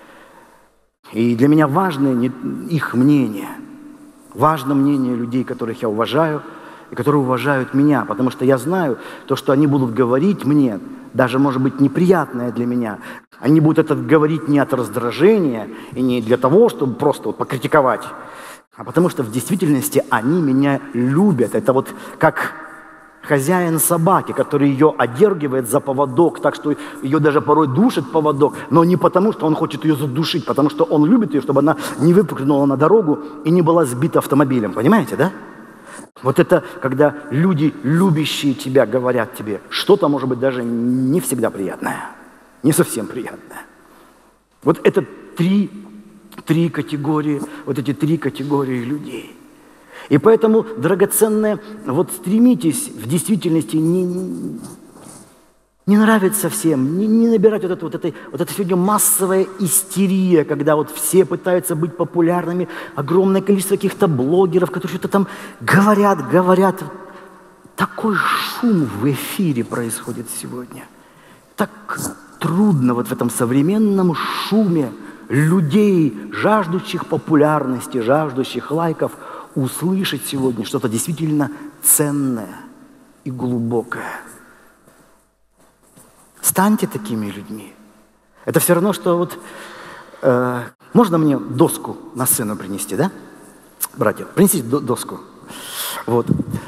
И для меня важно не их мнение. Важно мнение людей, которых я уважаю, и которые уважают меня. Потому что я знаю, то, что они будут говорить мне, даже, может быть, неприятное для меня, они будут это говорить не от раздражения и не для того, чтобы просто вот покритиковать, а потому что в действительности они меня любят. Это вот как хозяин собаки, который ее одергивает за поводок, так что ее даже порой душит поводок, но не потому, что он хочет ее задушить, потому что он любит ее, чтобы она не выпрыгнула на дорогу и не была сбита автомобилем. Понимаете, да? Вот это, когда люди, любящие тебя, говорят тебе что-то, может быть, даже не всегда приятное, не совсем приятное. Вот это три, три категории, вот эти три категории людей. И поэтому, драгоценное, вот стремитесь в действительности не, не нравится всем, не, не набирать вот это, вот, этой, вот это сегодня массовая истерия, когда вот все пытаются быть популярными, огромное количество каких-то блогеров, которые что-то там говорят, говорят. Такой шум в эфире происходит сегодня. Так трудно вот в этом современном шуме людей, жаждущих популярности, жаждущих лайков, услышать сегодня что-то действительно ценное и глубокое. Станьте такими людьми. Это все равно, что вот... Э, можно мне доску на сцену принести, да? Братья, принесите доску. Вот.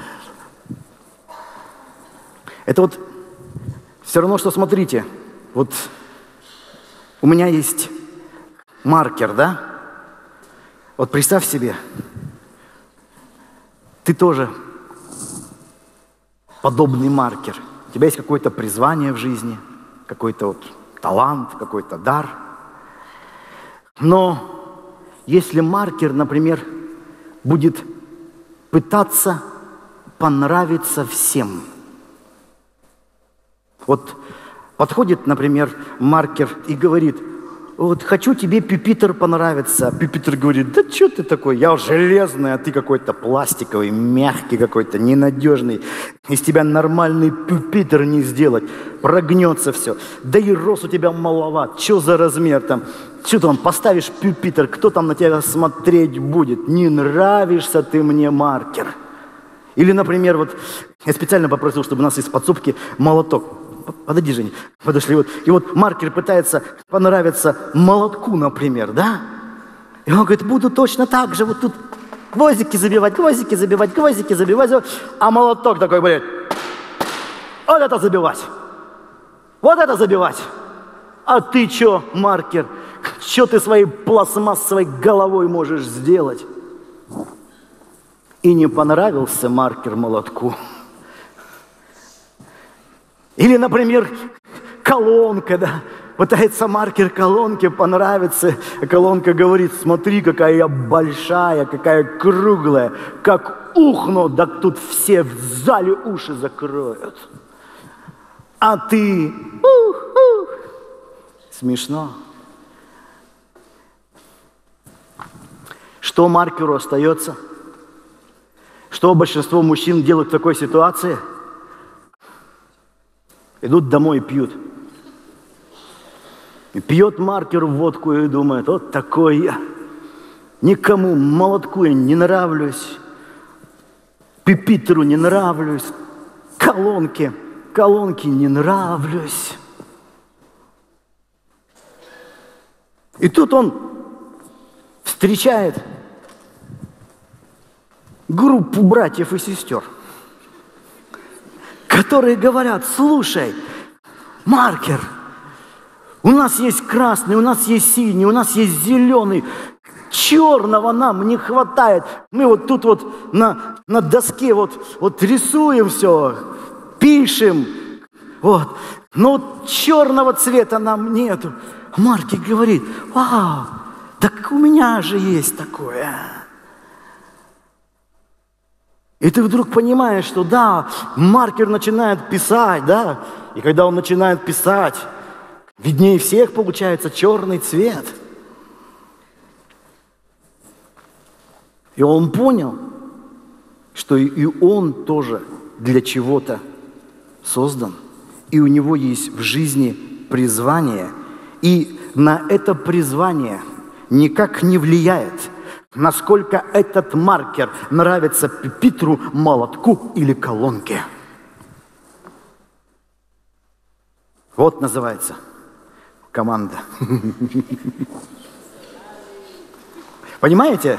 Это вот все равно, что, смотрите, вот у меня есть маркер, да? Вот представь себе, ты тоже подобный маркер. У тебя есть какое-то призвание в жизни, какой-то вот талант, какой-то дар. Но если маркер, например, будет пытаться понравиться всем. Вот подходит, например, маркер и говорит: вот хочу тебе, Пюпитер, понравиться. Пюпитер говорит: да что ты такой, я железный, а ты какой-то пластиковый, мягкий какой-то, ненадежный. Из тебя нормальный Пюпитер не сделать, прогнется все. Да и рост у тебя маловат, что за размер там? Что там, поставишь Пюпитер, кто там на тебя смотреть будет? Не нравишься ты мне, маркер. Или, например, вот я специально попросил, чтобы у нас из подсобки молоток. Подойди, Женя, подошли. Вот. И вот маркер пытается понравиться молотку, например, да? И он говорит: буду точно так же, вот тут гвоздики забивать, гвоздики забивать, гвоздики забивать. А молоток такой говорит: вот это забивать, вот это забивать. А ты что, маркер, что ты своей пластмассовой головой можешь сделать? И не понравился маркер молотку. Или, например, колонка, да, пытается маркер колонке понравиться, а колонка говорит: смотри, какая я большая, какая круглая, как ухну, да тут все в зале уши закроют. А ты, ух, ух, смешно. Что маркеру остается? Что большинство мужчин делают в такой ситуации? Идут домой и пьют. И пьет маркер водку и думает: вот такой я. Никому молотку я не нравлюсь, Пюпитеру не нравлюсь, колонке, колонке не нравлюсь. И тут он встречает группу братьев и сестер, которые говорят: слушай, маркер, у нас есть красный, у нас есть синий, у нас есть зеленый, черного нам не хватает. Мы вот тут вот на, на доске вот, вот рисуем все, пишем, вот, но вот черного цвета нам нету. Маркер говорит: вау, так у меня же есть такое. И ты вдруг понимаешь, что да, маркер начинает писать, да, и когда он начинает писать, виднее всех получается черный цвет. И он понял, что и он тоже для чего-то создан, и у него есть в жизни призвание, и на это призвание никак не влияет, насколько этот маркер нравится Пюпитеру, молотку или колонке. Вот называется команда. Понимаете?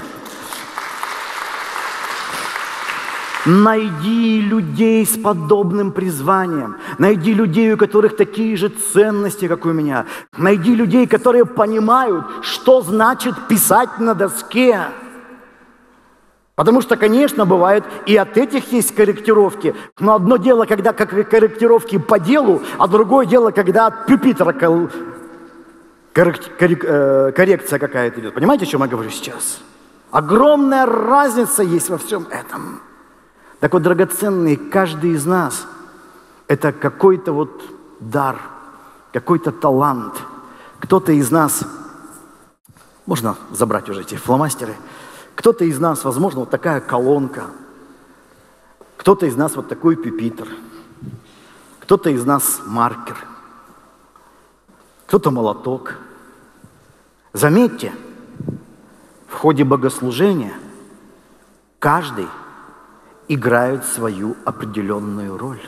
Найди людей с подобным призванием. Найди людей, у которых такие же ценности, как у меня. Найди людей, которые понимают, что значит писать на доске. Потому что, конечно, бывает, и от этих есть корректировки. Но одно дело, когда как корректировки по делу, а другое дело, когда от Пюпитера коррек... коррек... коррекция какая-то идет. Понимаете, о чем я говорю сейчас? Огромная разница есть во всем этом. Так вот, драгоценный, каждый из нас – это какой-то вот дар, какой-то талант. Кто-то из нас, можно забрать уже эти фломастеры, кто-то из нас, возможно, вот такая колонка, кто-то из нас вот такой Пюпитер, кто-то из нас маркер, кто-то молоток. Заметьте, в ходе богослужения каждый играют свою определенную роль.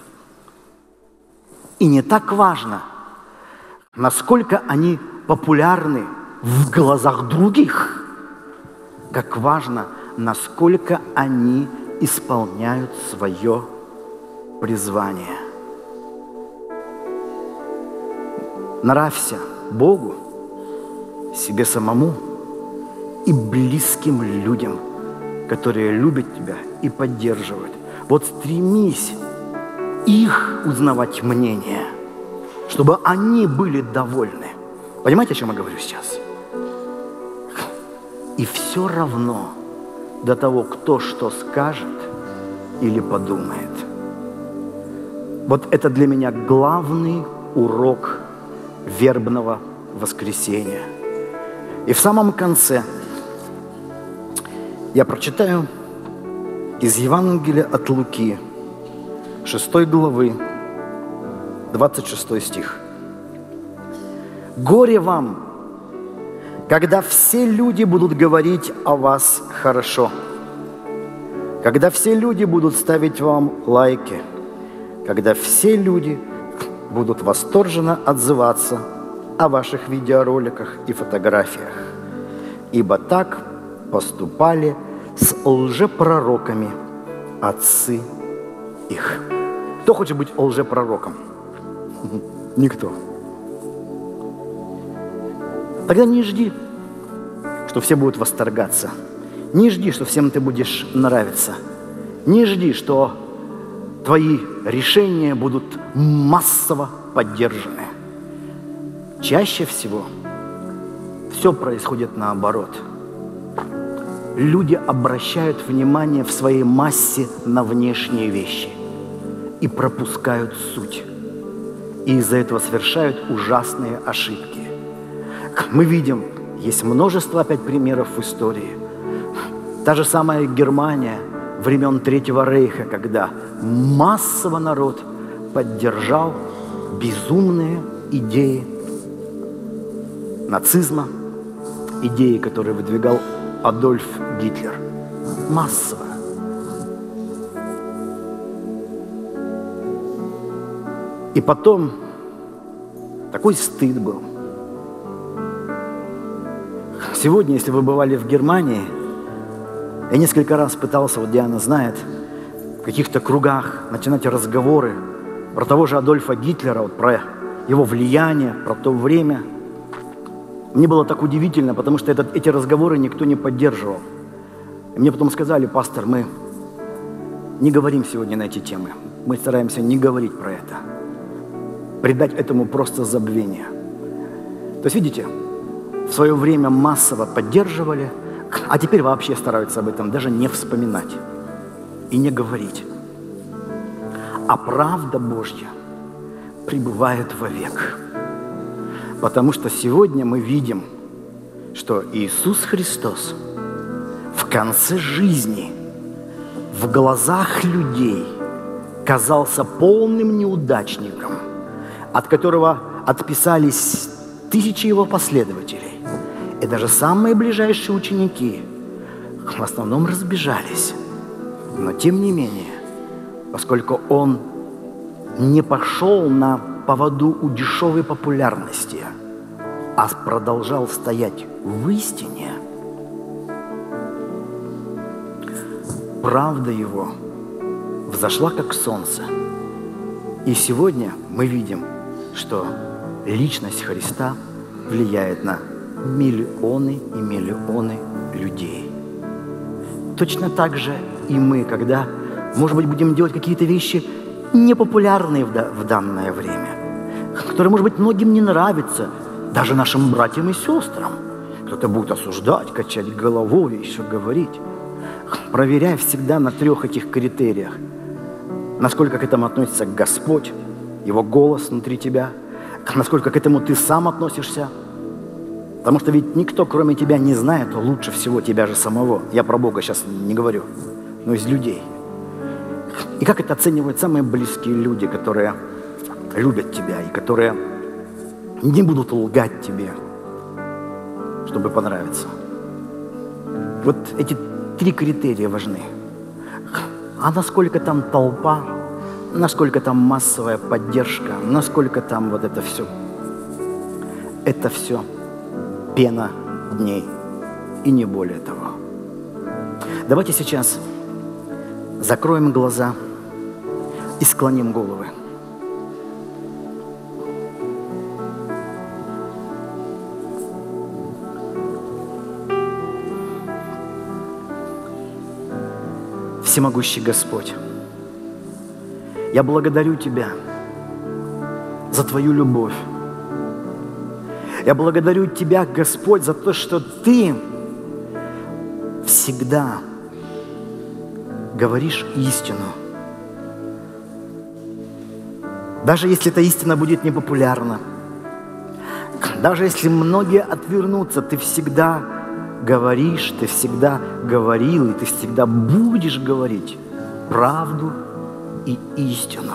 И не так важно, насколько они популярны в глазах других, как важно, насколько они исполняют свое призвание. Нравься Богу, себе самому и близким людям, которые любят тебя и поддерживают. Вот стремись их узнавать мнение, чтобы они были довольны. Понимаете, о чем я говорю сейчас? И все равно до того, кто что скажет или подумает. Вот это для меня главный урок вербного воскресенья. И в самом конце я прочитаю из Евангелия от Луки, шестой главы, двадцать шестой стих. «Горе вам, когда все люди будут говорить о вас хорошо, когда все люди будут ставить вам лайки, когда все люди будут восторженно отзываться о ваших видеороликах и фотографиях, ибо так поступали с лжепророками отцы их». Кто хочет быть лжепророком? Никто. Тогда не жди, что все будут восторгаться. Не жди, что всем ты будешь нравиться. Не жди, что твои решения будут массово поддержаны. Чаще всего все происходит наоборот. Люди обращают внимание в своей массе на внешние вещи и пропускают суть. И из-за этого совершают ужасные ошибки. Мы видим, есть множество опять примеров в истории. Та же самая Германия времен Третьего Рейха, когда массово народ поддержал безумные идеи нацизма, идеи, которые выдвигал Адольф Гитлер. Массово. И потом такой стыд был. Сегодня, если вы бывали в Германии, я несколько раз пытался, вот Диана знает, в каких-то кругах начинать разговоры про того же Адольфа Гитлера, вот про его влияние, про то время. Мне было так удивительно, потому что этот, эти разговоры никто не поддерживал. И мне потом сказали: пастор, мы не говорим сегодня на эти темы. Мы стараемся не говорить про это. Придать этому просто забвение. То есть, видите, в свое время массово поддерживали, а теперь вообще стараются об этом даже не вспоминать и не говорить. А правда Божья пребывает вовек. Потому что сегодня мы видим, что Иисус Христос в конце жизни в глазах людей казался полным неудачником, от которого отписались тысячи его последователей. И даже самые ближайшие ученики в основном разбежались. Но тем не менее, поскольку он не пошел на поводу у дешевой популярности, а продолжал стоять в истине, правда его взошла как солнце. И сегодня мы видим, что личность Христа влияет на миллионы и миллионы людей. Точно так же и мы, когда, может быть, будем делать какие-то вещи непопулярные в, да, в данное время, которые, может быть, многим не нравятся, даже нашим братьям и сестрам. Кто-то будет осуждать, качать головой, еще говорить. Проверяй всегда на трех этих критериях. Насколько к этому относится Господь, Его голос внутри тебя, насколько к этому ты сам относишься. Потому что ведь никто, кроме тебя, не знает лучше всего тебя же самого. Я про Бога сейчас не говорю, но из людей. И как это оценивают самые близкие люди, которые любят тебя и которые не будут лгать тебе, чтобы понравиться. Вот эти три критерия важны. А насколько там толпа, насколько там массовая поддержка, насколько там вот это все, это все пена дней и не более того. Давайте сейчас закроем глаза и склоним головы. Всемогущий Господь, Я благодарю Тебя за Твою любовь. Я благодарю Тебя, Господь, за то, что Ты всегда говоришь истину. Даже если эта истина будет непопулярна, даже если многие отвернутся, Ты всегда говоришь, Ты всегда говорил, и Ты всегда будешь говорить правду и истину.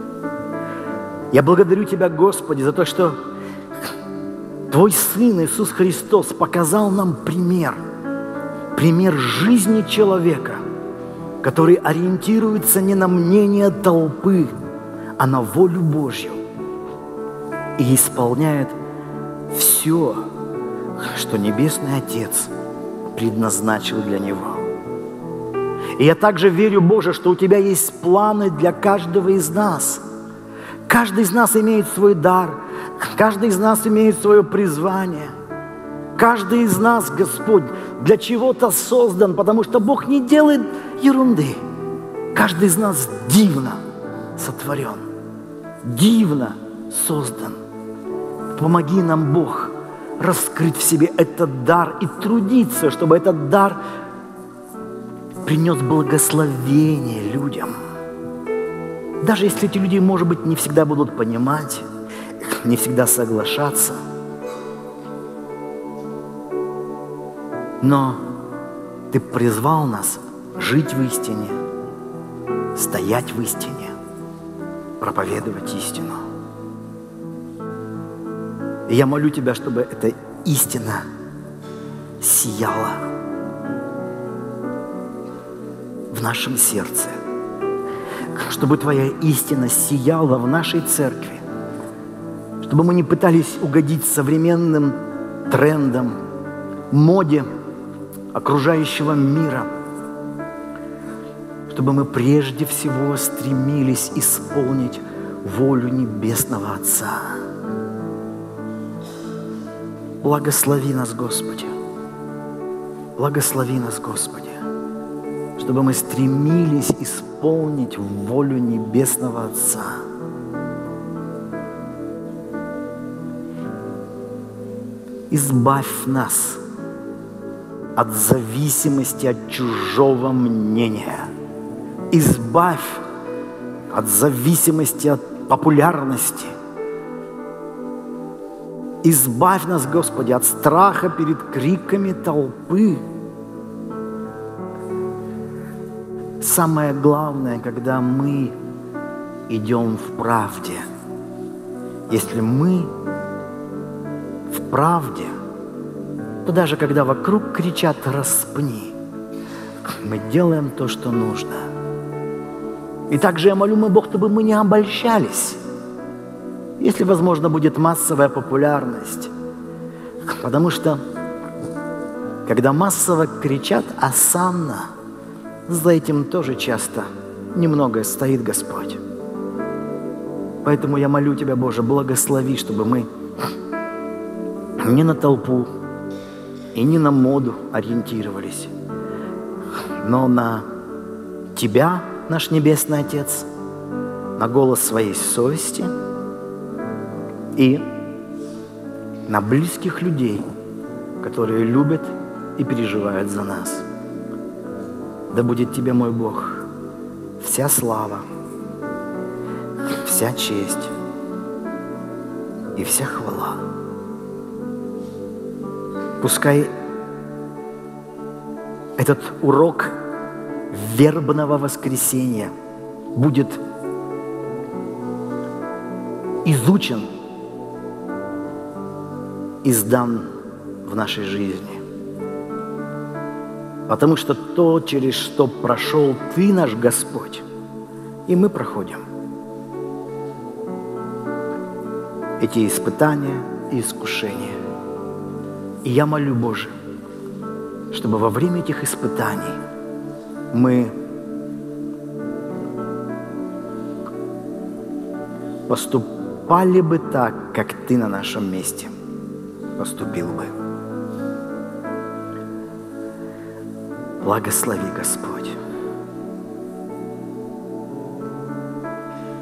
Я благодарю Тебя, Господи, за то, что Твой Сын Иисус Христос показал нам пример, пример жизни человека, который ориентируется не на мнение толпы, а на волю Божью и исполняет все, что Небесный Отец предназначил для него. И я также верю, Боже, что у Тебя есть планы для каждого из нас. Каждый из нас имеет свой дар, каждый из нас имеет свое призвание. Каждый из нас, Господь, для чего-то создан, потому что Бог не делает ерунды. Каждый из нас дивно сотворен, дивно создан. Помоги нам, Бог, раскрыть в себе этот дар и трудиться, чтобы этот дар принес благословение людям. Даже если эти люди, может быть, не всегда будут понимать, не всегда соглашаться. Но Ты призвал нас жить в истине, стоять в истине, проповедовать истину. И я молю Тебя, чтобы эта истина сияла в нашем сердце, чтобы Твоя истина сияла в нашей церкви, чтобы мы не пытались угодить современным трендам, моде окружающего мира, чтобы мы прежде всего стремились исполнить волю Небесного Отца. Благослови нас, Господи, благослови нас, Господи, чтобы мы стремились исполнить волю Небесного Отца. Избавь нас от зависимости от чужого мнения. Избавь от зависимости от популярности. Избавь нас, Господи, от страха перед криками толпы. Самое главное, когда мы идем в правде, если мы в правде, то даже когда вокруг кричат «распни», мы делаем то, что нужно. И также я молю, мой Бог, чтобы мы не обольщались, если, возможно, будет массовая популярность. Потому что, когда массово кричат «осанна», за этим тоже часто немного стоит Господь. Поэтому я молю Тебя, Боже, благослови, чтобы мы не на толпу и не на моду ориентировались, но на Тебя, наш Небесный Отец, на голос своей совести и на близких людей, которые любят и переживают за нас. Да будет Тебе, мой Бог, вся слава, вся честь и вся хвала. Пускай этот урок вербного воскресения будет изучен и сдан в нашей жизни. Потому что то, через что прошел Ты, наш Господь, и мы проходим эти испытания и искушения. И я молю, Боже, чтобы во время этих испытаний мы поступали бы так, как Ты на нашем месте поступил бы. Благослови, Господь.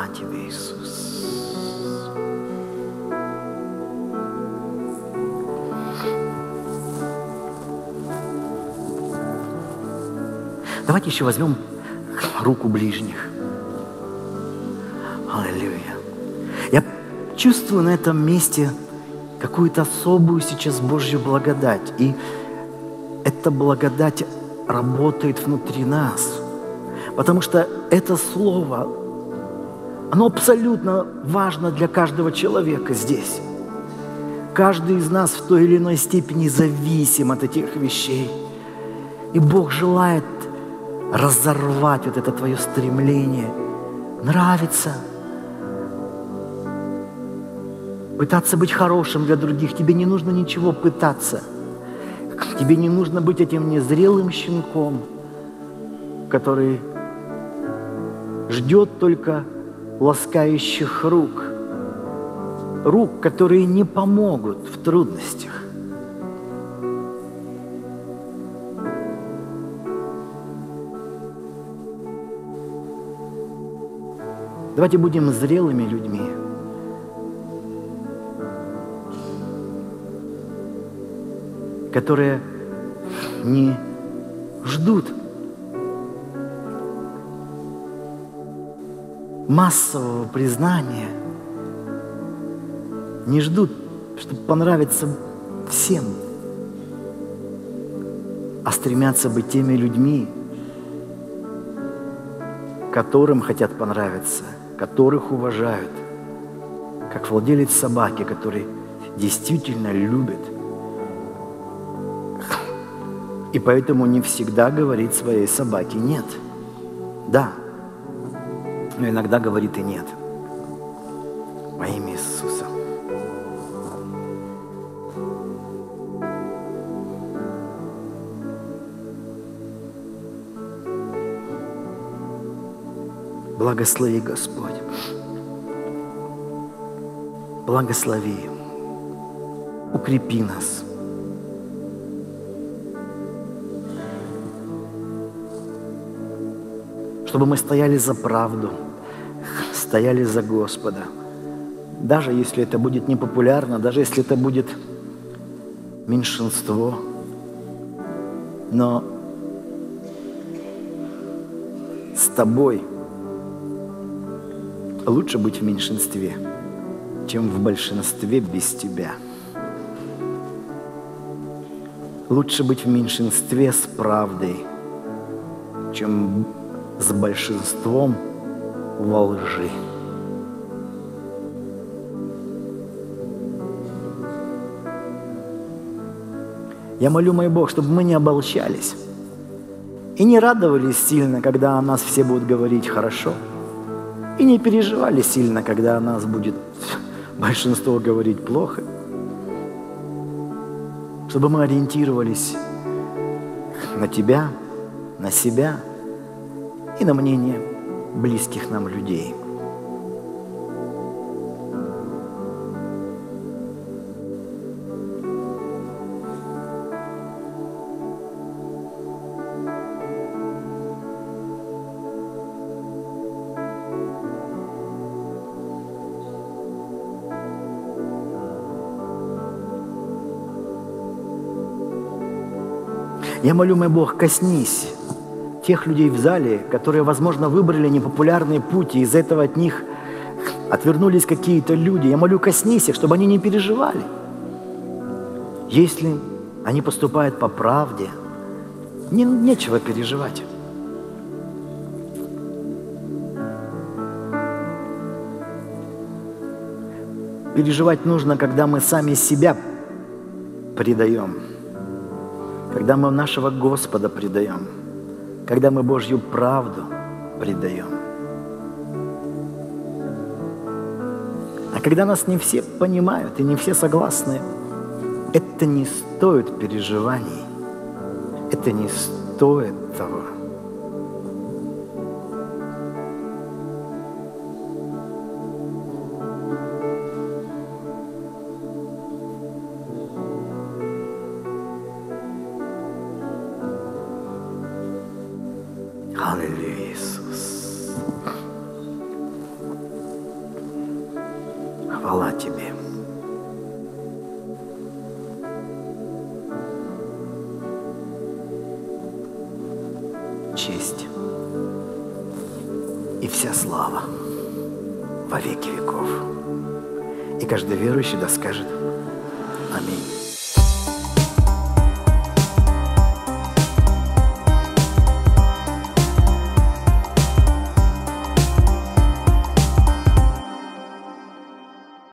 Тебя, Иисус. Давайте еще возьмем руку ближних. Аллилуйя. Я чувствую на этом месте какую-то особую сейчас Божью благодать. И эта благодать работает внутри нас. Потому что это слово, оно абсолютно важно для каждого человека здесь. Каждый из нас в той или иной степени зависим от этих вещей. И Бог желает разорвать вот это твое стремление нравится, пытаться быть хорошим для других. Тебе не нужно ничего пытаться. Тебе не нужно быть этим незрелым щенком, который ждет только ласкающих рук. Рук, которые не помогут в трудностях. Давайте будем зрелыми людьми. Которые не ждут массового признания, не ждут, чтобы понравиться всем, а стремятся быть теми людьми, которым хотят понравиться, которых уважают, как владелец собаки, который действительно любит. И поэтому не всегда говорит своей собаке «нет». Да, но иногда говорит и «нет». Во имя Иисуса. Благослови, Господь. Благослови. Укрепи нас. Чтобы мы стояли за правду, стояли за Господа. Даже если это будет непопулярно, даже если это будет меньшинство. Но с Тобой лучше быть в меньшинстве, чем в большинстве без Тебя. Лучше быть в меньшинстве с правдой, чем с большинством во лжи. Я молю, мой Бог, чтобы мы не обольщались и не радовались сильно, когда о нас все будут говорить хорошо, и не переживали сильно, когда о нас будет большинство говорить плохо, чтобы мы ориентировались на Тебя, на себя и на мнение близких нам людей. Я молю, мой Бог, коснись тех людей в зале, которые, возможно, выбрали непопулярные пути, из-за этого от них отвернулись какие-то люди. Я молю, коснись их, чтобы они не переживали. Если они поступают по правде, не, нечего переживать. Переживать нужно, когда мы сами себя предаем, когда мы нашего Господа предаем, когда мы Божью правду предаем. А когда нас не все понимают и не все согласны, это не стоит переживаний, это не стоит того. Аллилуйя, Иисус. Хвала Тебе. Честь и вся слава во веки веков. И каждый верующий да скажет аминь.